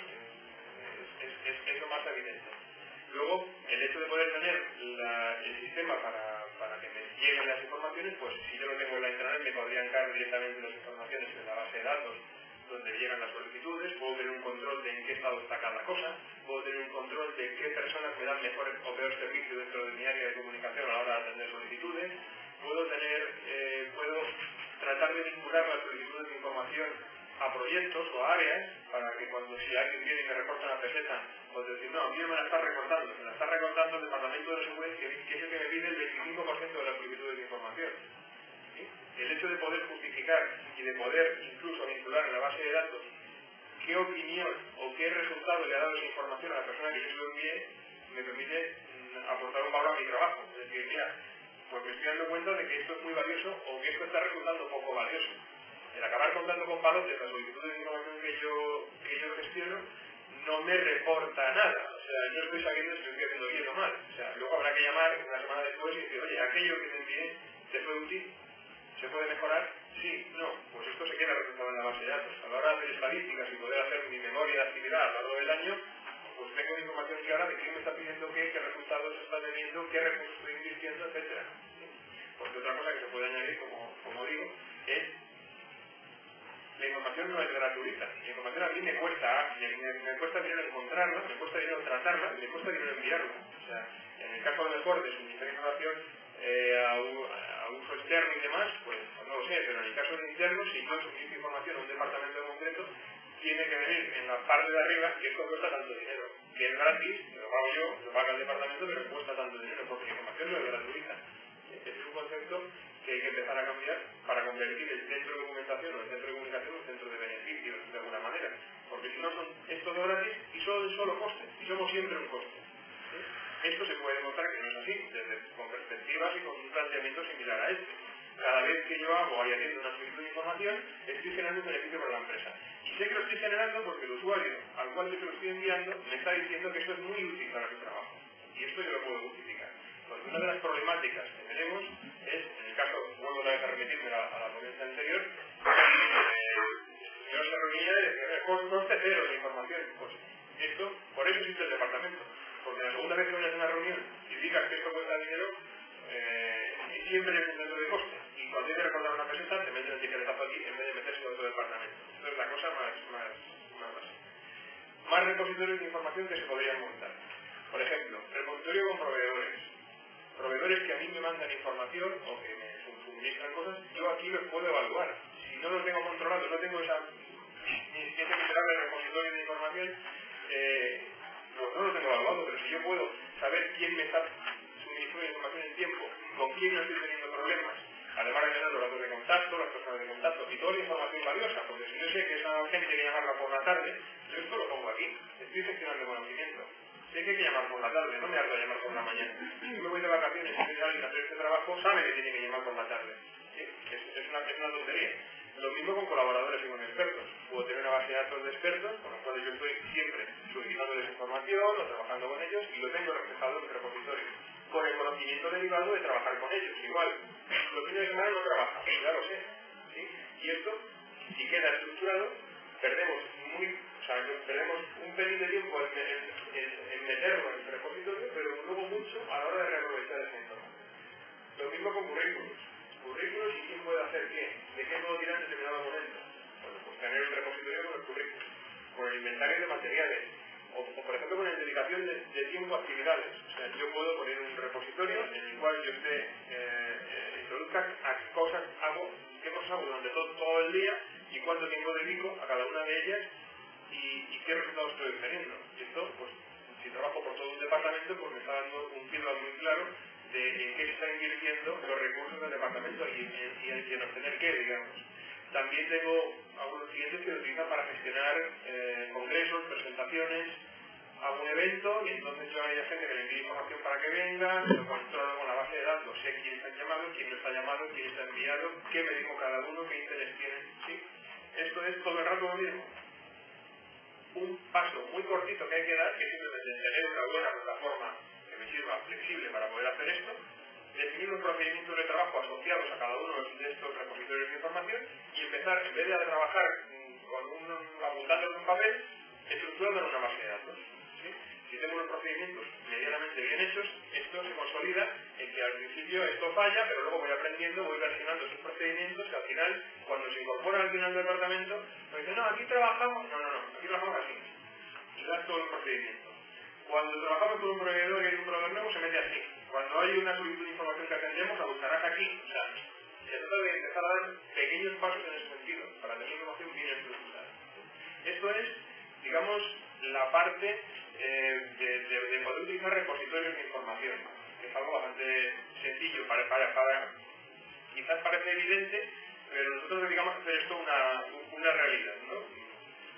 Es, es, es, es lo más evidente. Luego, el hecho de poder tener la, el sistema para, para que me lleguen las informaciones, pues si yo lo tengo en la intranet me podrían caer directamente las informaciones en la base de datos donde llegan las solicitudes, puedo tener un control de en qué estado está cada cosa, puedo tener un control de qué personas me dan mejor o peor servicio dentro de mi área de comunicación a la hora de atender solicitudes, puedo tener, eh, puedo tratar de vincular las solicitudes de información a proyectos o a áreas, para que cuando si alguien viene y me recorta una peseta, pues decir, no, a mí no me la está recortando, me la está recortando el departamento de seguridad, que es el que me pide el veinticinco por ciento de las solicitudes de información. ¿Sí? El hecho de poder justificar y de poder incluso vincular en la base de datos qué opinión o qué resultado le ha dado esa información a la persona que yo se lo envié, me permite mm, aportar un valor a mi trabajo. Es decir, mira, pues me estoy dando cuenta de que esto es muy valioso o que esto está resultando poco valioso. El acabar contando con palotes las solicitudes de información que yo, que yo gestiono no me reporta nada. O sea, yo estoy sabiendo si lo estoy haciendo bien o mal. O sea, luego habrá que llamar una semana después y decir, oye, aquello que te envié, ¿te fue útil? ¿Se puede mejorar? Sí, no. Pues esto se queda representado en la base de datos. A la hora de hacer estadísticas y poder hacer mi memoria de actividad a lo largo del año, pues tengo información clara de quién me está pidiendo qué, qué resultados está teniendo, qué recursos estoy invirtiendo, etcétera. Porque otra cosa que se puede añadir, como, como digo, es la información no es gratuita. La información a mí me cuesta, me, me cuesta dinero encontrarla, me cuesta dinero tratarla, me cuesta dinero enviarla. O sea, en el caso a lo mejor de suministrar información eh, a, a uso externo y demás, pues, pues no lo sé, pero en el caso de interno, si yo suministro información a un departamento en concreto, tiene que venir en la parte de arriba que esto cuesta tanto dinero. Que es gratis, lo pago yo, lo paga el departamento, pero cuesta tanto dinero, porque la información no es gratuita. Ese es un concepto que hay que empezar a cambiar para convertir el centro de documentación o el centro de comunicación en un centro de beneficios de alguna manera, porque si no son, es todo gratis y solo es solo coste, y somos siempre un coste. ¿Sí? Esto se puede demostrar que no es así, desde, con perspectivas y con un planteamiento similar a este. Cada vez que yo hago añadiendo una solicitud de información, estoy generando un beneficio para la empresa. Y sé que lo estoy generando porque el usuario al cual yo se lo estoy enviando me está diciendo que esto es muy útil para su trabajo. Y esto yo lo puedo justificar. Porque una de las problemáticas que tenemos es, en el caso, vuelvo a remitirme a, a la ponencia anterior, coste cero de información. Pues esto, por eso existe el departamento. Porque la segunda vez que vienes a una reunión y digas que esto cuesta dinero, eh, siempre es un centro de coste. Y cuando hay que recordar una presenta, te meten el tijeretazo aquí en vez de meterse en otro departamento. Esto es la cosa más, más, más básica. Más repositorios de información que se podrían montar. Por ejemplo, repositorio con proveedores. Proveedores que a mí me mandan información o que me suministran cosas, yo aquí los puedo evaluar. Si no los tengo controlados, no tengo esa ese miserable repositorio de información, eh, no, no lo tengo evaluado, pero si yo puedo saber quién me está suministrando información en tiempo, con quién no estoy teniendo problemas, además de tener los datos de contacto, las personas de contacto y toda la información valiosa, porque si yo sé que esa gente hay que llamarla por la tarde, yo esto lo pongo aquí, estoy gestionando conocimiento. Sé que hay que llamar por la tarde, no me harto de llamar por la mañana. Si yo me voy de vacaciones y sé que alguien hacer este trabajo, sabe que tiene que llamar por la tarde. ¿Sí? Es, es, una, es una tontería. Lo mismo con colaboradores y con expertos. Puedo tener una base de datos de expertos, con los cuales yo estoy siempre solicitándoles información o trabajando con ellos, y lo tengo reflejado en mi repositorio. Con el conocimiento derivado de trabajar con ellos. Igual, los fines de semana no trabajan, ya lo sé. ¿Sí? Y esto, si queda estructurado, perdemos muy, o sea, perdemos un pelín de tiempo en, en, en, en meterlo en el repositorio, pero luego mucho a la hora de reaprovechar esa información. Lo mismo con currículos. Currículos y quién puede hacer qué, de qué puedo tirar en determinado momento. Bueno, pues tener un repositorio con el currículo, con el inventario de materiales, o, o por ejemplo con la dedicación de, de tiempo a actividades. O sea, yo puedo poner un repositorio en el cual yo esté, eh, eh, introduzca a qué cosas hago, qué cosas hago durante todo, todo el día y cuánto tiempo dedico a cada una de ellas y, y qué resultados estoy obteniendo. Y esto, pues, si trabajo por todo un departamento, pues me está dando un feedback muy claro de en qué se están invirtiendo los recursos del departamento y en, y en, y en obtener qué, digamos. También tengo algunos clientes que lo utilizan para gestionar eh, congresos, presentaciones, hago un evento y entonces yo hay gente que le envío información para que venga, lo controlo con la base de datos, sé quién está llamado, quién no está llamado, quién está enviado, qué me dijo cada uno, qué interés tiene. ¿Sí? Esto es todo el rato lo mismo. Un paso muy cortito que hay que dar, que es simplemente tener una buena plataforma que me sirva flexible para poder hacer esto, definir unos procedimientos de trabajo asociados a cada uno de estos repositorios de información y empezar, en vez de trabajar con un, apuntando en un papel, estructurando en una base de datos. ¿Sí? Si tengo unos procedimientos medianamente bien hechos, esto se consolida en que al principio esto falla, pero luego voy aprendiendo, voy versionando esos procedimientos que al final, cuando se incorpora al final del departamento, me dicen, no, aquí trabajamos, no, no, no, aquí trabajamos así. Y das todo el procedimiento. Cuando trabajamos con un proveedor y hay un proveedor nuevo, se mete así. Cuando hay una solicitud de información que atendemos, la buscarás aquí. O sea, se trata de empezar a dar pequeños pasos en ese sentido, para tener información bien estructurada. Esto es, digamos, la parte eh, de, de, de poder utilizar repositorios de información, que es algo bastante sencillo, para, para, para quizás parece evidente, pero nosotros dedicamos a hacer esto una, una realidad, ¿no?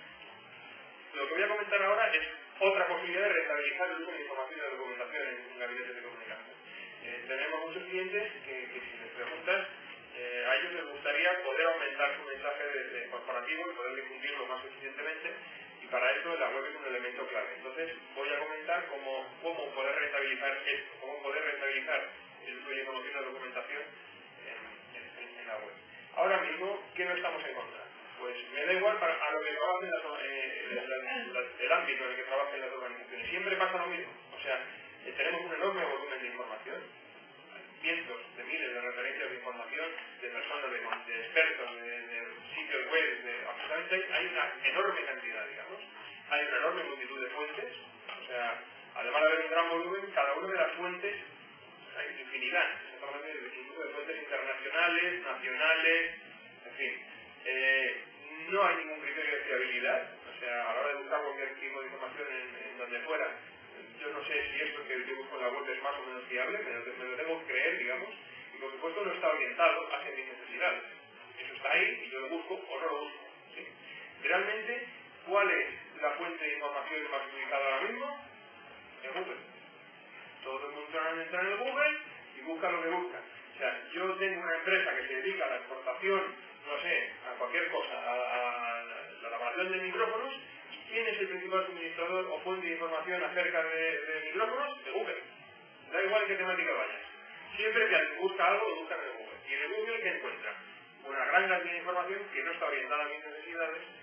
Lo que voy a comentar ahora es otra posibilidad de rentabilizar el uso de información y de documentación en gabinetes de comunicación. Eh, tenemos muchos clientes que, que si les preguntas, eh, a ellos les gustaría poder aumentar su mensaje de, de corporativo y poder difundirlo más eficientemente, y para eso la web es un elemento clave. Entonces voy a comentar cómo, cómo poder rentabilizar esto, cómo poder rentabilizar el uso de información y de documentación en, en, en la web. Ahora mismo, ¿qué no estamos en contra? Pues me da igual para, a lo que trabajen las, eh, la, la, el ámbito en el que trabajen las organizaciones. Siempre pasa lo mismo. O sea, eh, tenemos un enorme volumen de información, cientos de miles de referencias de información, de personas, de, de expertos, de, de sitios web, de absolutamente hay una enorme cantidad, digamos. Hay una enorme multitud de fuentes. O sea, además de haber un gran volumen, cada una de las fuentes hay infinidad. Estamos hablando de incluso de fuentes internacionales, nacionales, en fin. Eh, no hay ningún criterio de fiabilidad, o sea, a la hora de buscar cualquier tipo de información en, en donde fuera, yo no sé si esto que yo busco en la web es más o menos fiable, me lo, me lo tengo que creer, digamos, y por supuesto no está orientado hacia mis necesidades. Eso está ahí y yo lo busco o no lo busco. ¿Sí? Realmente, ¿cuál es la fuente de información más utilizada ahora mismo? En Google. Todo el mundo entra en el Google y busca lo que busca. O sea, yo tengo una empresa que se dedica a la exportación, no sé, a cualquier cosa, a, a, a la elaboración de micrófonos, y ¿quién es el principal suministrador o fuente de información acerca de, de micrófonos? De Google. Da igual en qué temática vayas. Siempre que alguien busca algo, lo busca en el Google. Y en el Google, ¿qué encuentra? Una gran cantidad de información que no está orientada a mis necesidades,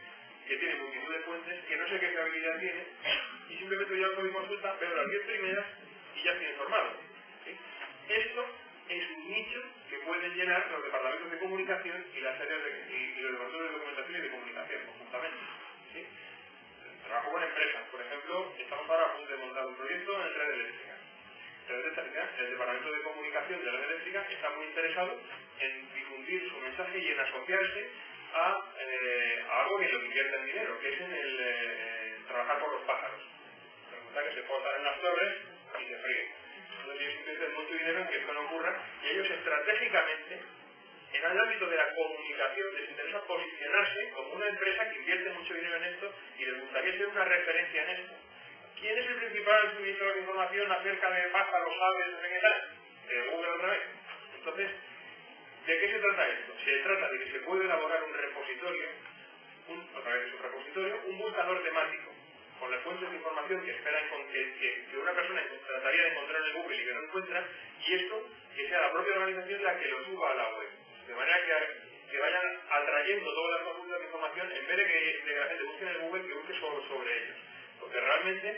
que tiene multitud de fuentes, que no sé qué fiabilidad tiene, y simplemente yo hago mi consulta, veo las diez primeras y ya estoy informado. ¿Sí? Esto es un nicho que pueden llenar los departamentos de comunicación y las áreas de, y, y los departamentos de documentación y de comunicación, conjuntamente. ¿Sí? Trabajo con empresas, por ejemplo, estamos ahora a punto de montar un proyecto en red eléctrica. Red eléctrica, el departamento de comunicación de la red eléctrica está muy interesado en difundir su mensaje y en asociarse a, eh, a algo que lo invierte en dinero, que es en el eh, trabajar por los pájaros. Resulta que se posan en las torres y se fríen. Entonces ellos invierten mucho dinero en que esto no ocurra y ellos estratégicamente, en el ámbito de la comunicación, les interesa posicionarse como una empresa que invierte mucho dinero en esto y les gustaría ser una referencia en esto. ¿Quién es el principal suministrador de información acerca de pájaros, aves, no sé qué tal? Eh, Google otra vez. Entonces, ¿de qué se trata esto? Se trata de que se puede elaborar un repositorio, un, otra vez es un repositorio, un buscador temático, con las fuentes de información que espera que, que, que una persona trataría de encontrar en el Google y que no encuentra, y esto que sea la propia organización la que lo suba a la web. De manera que, que vayan atrayendo todas las consultas de información en vez de que, de que la gente busque en el Google, que busque sobre, sobre ellos. Porque realmente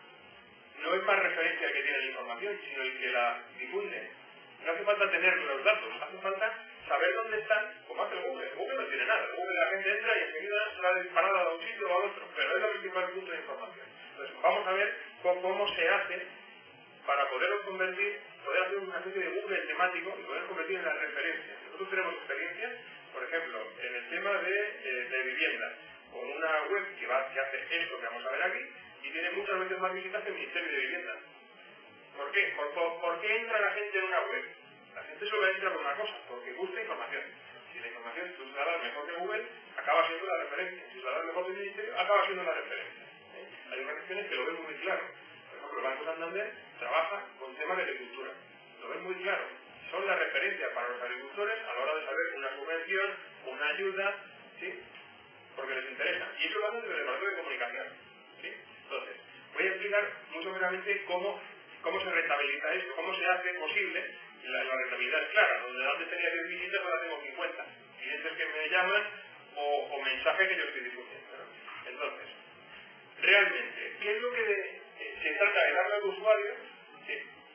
no es más referencia el que tiene la información, sino el que la difunde. No hace falta tener los datos, hace falta saber dónde están, como hace el Google. Google no tiene nada. Google la gente entra y enseguida sale disparada a un sitio o al otro, pero es el principal punto de información. Entonces vamos a ver cómo, cómo se hace para poderlo convertir, poder hacer una especie de Google temático y poder convertir en la referencia. Nosotros tenemos experiencias, por ejemplo, en el tema de, de, de vivienda, con una web que, va, que hace esto que vamos a ver aquí, y tiene muchas veces más visitas que el Ministerio de Vivienda. ¿Por qué? ¿Por, por, ¿Por qué entra la gente en una web? La gente solo entra por una cosa, porque busca información. Si la información tú se la das mejor que Google, acaba siendo la referencia. Si se la das mejor que el Ministerio, acaba siendo la referencia. ¿Eh? Hay organizaciones que lo ven muy claro. Por ejemplo, el Banco Santander trabaja con temas de agricultura. Lo ven muy claro. Son la referencia para los agricultores a la hora de saber una subvención, una ayuda, ¿sí? Porque les interesa. Y eso lo hacen desde el departamento de comunicación. ¿Sí? Entonces, voy a explicar muy claramente cómo, cómo se rentabiliza esto, cómo se hace posible. La, la rentabilidad es clara, donde antes tenía diez visitas, ahora tengo cincuenta. Clientes que me llaman o, o mensajes que yo estoy difundiendo, ¿no? Entonces, realmente, ¿qué es lo que de, eh, se trata de darle al usuario? Sí.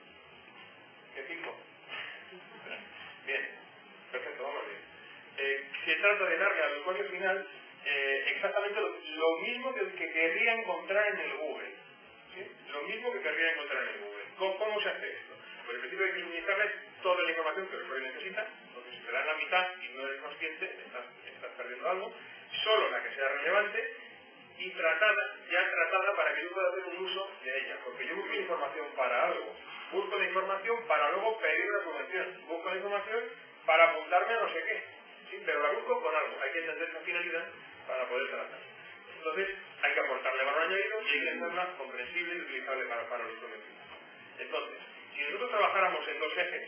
¿Qué fijo? Bien, perfecto, vamos bien. Eh, se trata de darle al usuario final eh, exactamente lo, lo mismo que, que querría encontrar en el Google. ¿Sí? Lo mismo que querría encontrar en el Google. ¿Cómo, cómo se hace esto? Pues al principio hay que suministrarles toda la información que el usuario necesita, porque si te dan la mitad y no eres consciente, estás, estás perdiendo algo, solo la que sea relevante y tratada, ya tratada para que tú puedas hacer un uso de ella, porque yo busco información para algo, busco la información para luego pedir una subvención, busco la información para apuntarme a no sé qué, ¿sí? Pero la busco con algo, hay que entender esa finalidad para poder tratar. Entonces hay que aportarle valor añadido y hay que hacerla comprensible y utilizable para, para los usuarios. Entonces, si nosotros trabajáramos en dos ejes,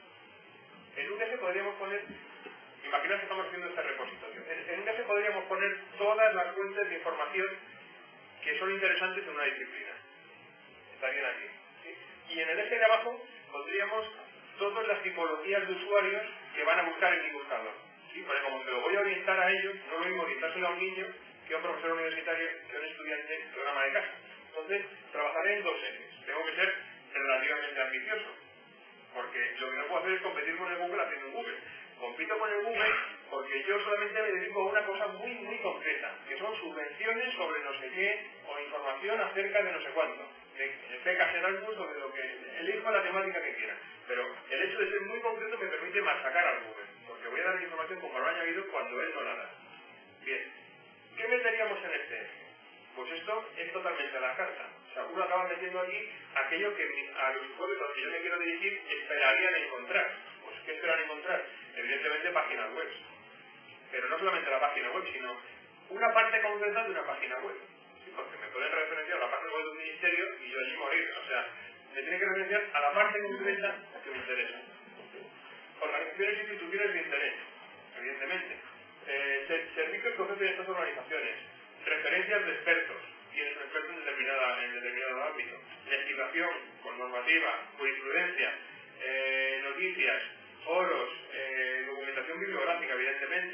en un eje podríamos poner, imagina que estamos haciendo este repositorio, en, en un eje podríamos poner todas las fuentes de información que son interesantes en una disciplina. Estarían aquí. ¿Sí? Y en el eje de abajo pondríamos todas las tipologías de usuarios que van a buscar en mi buscador. ¿Sí? Porque como se lo voy a orientar a ellos, no es lo mismo orientárselo a un niño que a un profesor universitario, que a un estudiante, que a una ama de casa. Entonces, trabajaré en dos ejes. Tengo que ser relativamente ambicioso, porque lo que no puedo hacer es competir con el Google haciendo un Google. Compito con el Google porque yo solamente me dedico a una cosa muy, muy concreta, que son subvenciones sobre no sé qué, o información acerca de no sé cuánto, de becas Erasmus o de lo que elijo la temática que quiera. Pero el hecho de ser muy concreto me permite machacar al Google, porque voy a dar información con valor añadido cuando él no la da. Bien, ¿qué meteríamos en este eje? Pues esto es totalmente a la carta. O sea, uno acaba metiendo aquí aquello que a los usuarios a los que yo me quiero dirigir esperarían encontrar. Pues, ¿qué esperan encontrar? Evidentemente páginas web. Pero no solamente la página web, sino una parte concreta de una página web. ¿Sí? Porque me pueden referenciar a la página web de un ministerio y yo allí morir. O sea, me tiene que referenciar a la parte concreta que me interesa. Organizaciones e instituciones de interés, evidentemente. Eh, servicios que ofrecen estas organizaciones. Referencias de expertos, tienes un experto en, determinada, en determinado ámbito, legislación, con normativa, jurisprudencia, eh, noticias, foros, eh, documentación bibliográfica, evidentemente,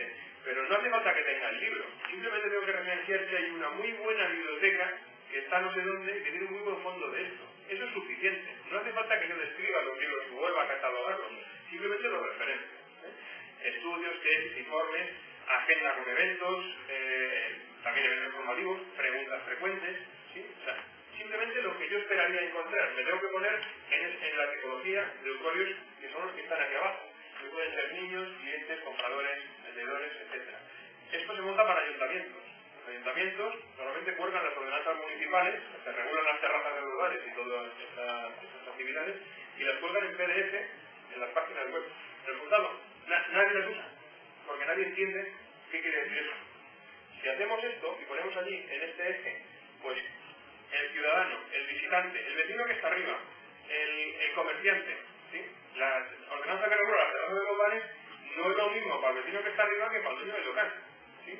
pero no hace falta que tenga el libro. Simplemente tengo que referenciar que hay una muy buena biblioteca que está no sé dónde y que tiene un muy buen fondo de esto. Eso es suficiente. No hace falta que yo describa los libros que vuelva a catalogarlos. Simplemente los referencio. ¿eh? Estudios, tesis, informes, agenda con eventos, eh, también eventos formativos, preguntas frecuentes. ¿sí? O sea, simplemente lo que yo esperaría encontrar. Me tengo que poner en, en la tipología de usuarios que son los que están aquí abajo. Que pueden ser niños, clientes, compradores, vendedores, etcétera. Esto se monta para ayuntamientos. Los ayuntamientos normalmente cuelgan las ordenanzas municipales, se regulan las terrazas de lugares y todas estas, estas actividades, y las cuelgan en P D F en las páginas web. Resultado, na nadie las usa, porque nadie entiende qué quiere decir eso. Si hacemos esto y ponemos allí, en este eje, pues el ciudadano, el visitante, el vecino que está arriba, el, el comerciante, ¿sí? La ordenanza que regula las terrazas de locales no es lo mismo para el vecino que está arriba que para el dueño del local. ¿sí?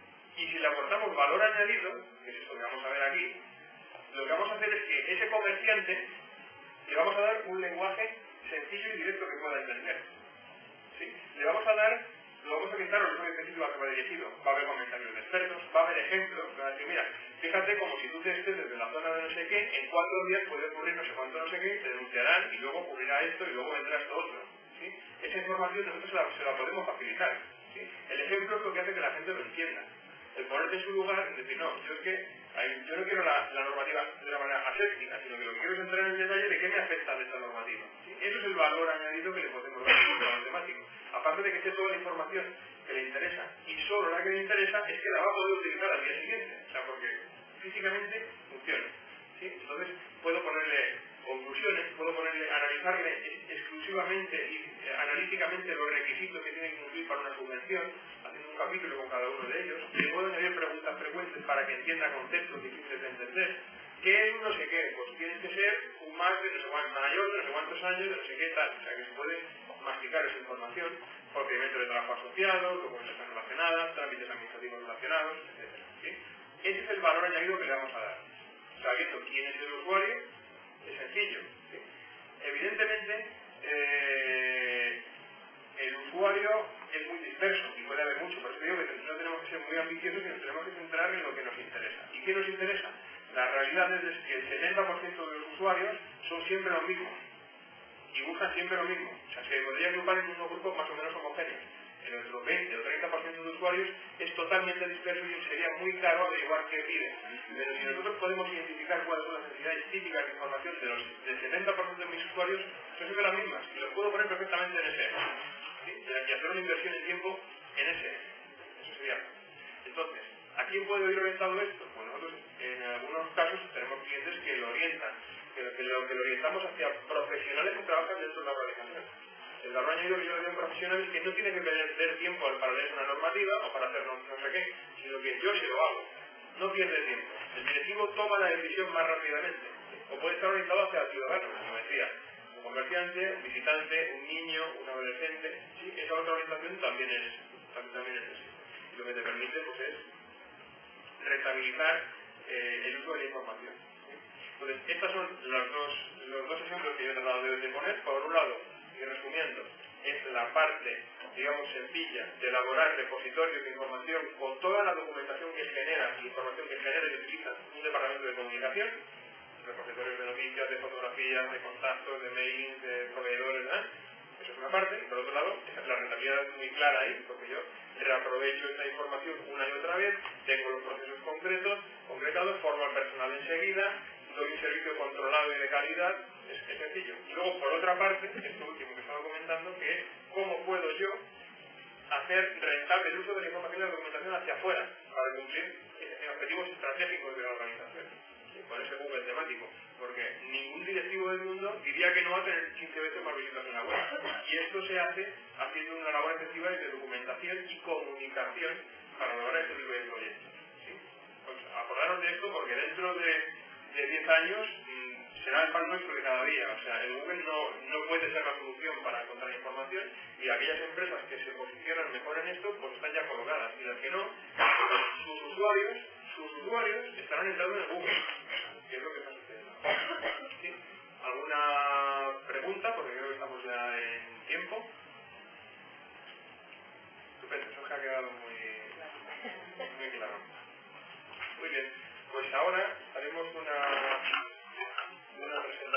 Y si le aportamos valor añadido, que es esto que vamos a ver aquí, lo que vamos a hacer es que ese comerciante le vamos a dar un lenguaje sencillo y directo que pueda entender. ¿sí? Le vamos a dar, lo vamos a pintar, el usuario específico que va dirigido, va a haber comentarios de expertos, va a haber ejemplos, va a decir, mira, fíjate como si tú te estés desde la zona de no sé qué, en cuatro días puede ocurrir no sé cuánto no sé qué, te denunciarán y luego ocurrirá esto y luego vendrá esto otro. ¿sí? Esa información nosotros se la, se la podemos facilitar. ¿sí? El ejemplo es lo que hace que la gente lo entienda. El ponerte en su lugar y decir, no, yo es que hay, yo no quiero la, la normativa de una manera aséptica, sino que lo que quiero es entrar en el detalle de qué me afecta de esta normativa. ¿sí? Eso es el valor añadido que le podemos dar al sistema matemático. Aparte de que esté toda la información que le interesa y solo la que le interesa, es que la va a poder utilizar al día siguiente. O sea, porque físicamente funciona. ¿sí? Entonces, puedo ponerle conclusiones, puedo ponerle, analizarle exclusivamente y eh, analíticamente los requisitos que tiene que cumplir para una subvención, haciendo un capítulo con cada uno de ellos, y le puedo añadir preguntas frecuentes para que entienda conceptos difíciles de entender. ¿Qué es un no sé qué? Pues tienes que ser un más de no sé cuántos mayor, de no sé cuántos años, de no sé qué tal. O sea, que se puede masticar esa información, procedimientos de trabajo asociados, documentación relacionada, trámites administrativos relacionados, etcétera. ¿sí? Ese es el valor añadido que le vamos a dar. Sabiendo quién es el usuario, es sencillo. ¿sí? Evidentemente, eh, el usuario es muy disperso y puede haber mucho, por eso digo que no tenemos que ser muy ambiciosos y nos tenemos que centrar en lo que nos interesa. ¿Y qué nos interesa? La realidad es que el setenta por ciento de los usuarios son siempre los mismos y buscan siempre lo mismo. O sea, se podría agrupar en unos grupos más o menos homogéneos. En nuestro veinte o treinta por ciento de usuarios es totalmente disperso y sería muy caro averiguar qué pide. Pero si nosotros podemos identificar cuáles son las necesidades típicas de información de los, del setenta por ciento de mis usuarios, son siempre las mismas y los puedo poner perfectamente en ese eje. ¿sí? Y hacer una inversión en tiempo en ese eje. Eso sería. Entonces, ¿a quién puede ir orientado esto? Pues nosotros en algunos casos tenemos clientes que lo orientan, que lo, que lo, que lo orientamos hacia profesionales que trabajan dentro de la organización. El valor añadido que yo le doy a un profesional es que no tiene que perder tiempo para leer una normativa o para hacer no, no sé qué, sino que yo se lo hago. No pierde tiempo. El directivo toma la decisión más rápidamente. O puede estar orientado hacia el ciudadano, como decía, un comerciante, un visitante, un niño, un adolescente. Sí, esa otra orientación también es, también, también es así. Y lo que te permite pues, es rentabilizar eh, el uso de la información. Entonces, estos son los dos, los dos ejemplos que yo he tratado de, de poner. Por un lado, y resumiendo, es la parte, digamos, sencilla de elaborar repositorios de información con toda la documentación que genera, información que genera y utiliza un departamento de comunicación, repositorios de noticias, de fotografías, de contactos, de mailings, de proveedores, ¿eh? Eso es una parte. Y por otro lado, la rentabilidad es muy clara ahí, porque yo reaprovecho esta información una y otra vez, tengo los procesos concretos, concretados, formo al personal enseguida, doy un servicio controlado y de calidad, es, es sencillo. Y luego, por otra parte, esto último que estaba comentando, que es cómo puedo yo hacer rentable el uso de la información y la documentación hacia afuera, para cumplir objetivos estratégicos de la organización, ¿sí? Con ese Google temático, porque ningún directivo del mundo diría que no va a tener quince veces más visitas en la web. Y esto se hace haciendo una labor efectiva de documentación y comunicación para lograr este tipo de proyectos. ¿sí? Pues acordaros de esto porque dentro de de diez años mmm, será el pan nuestro de cada día. O sea, el Google no, no puede ser la solución para encontrar información y aquellas empresas que se posicionan mejor en esto pues están ya colocadas y las que no, sus usuarios sus usuarios estarán entrando en Google, que es lo que está sucediendo. ¿Sí? ¿Alguna pregunta? Porque creo que estamos ya en tiempo. Estupendo, eso es que ha quedado muy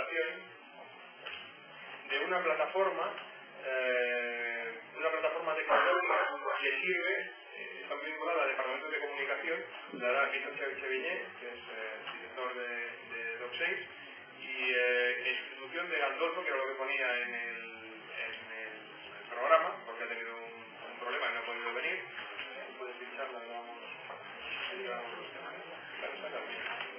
implementación de una plataforma, eh, una plataforma tecnológica que sirve, eh, está vinculada al Departamento de Comunicación, la hará Víctor Cheviñé, que es eh, director de, de Doc seis, y eh, en sustitución de Gandolfo, que era lo que ponía en el, en el, en el programa, porque ha tenido un, un problema y no ha podido venir. Puedes pincharla, le damos, le damos los temas.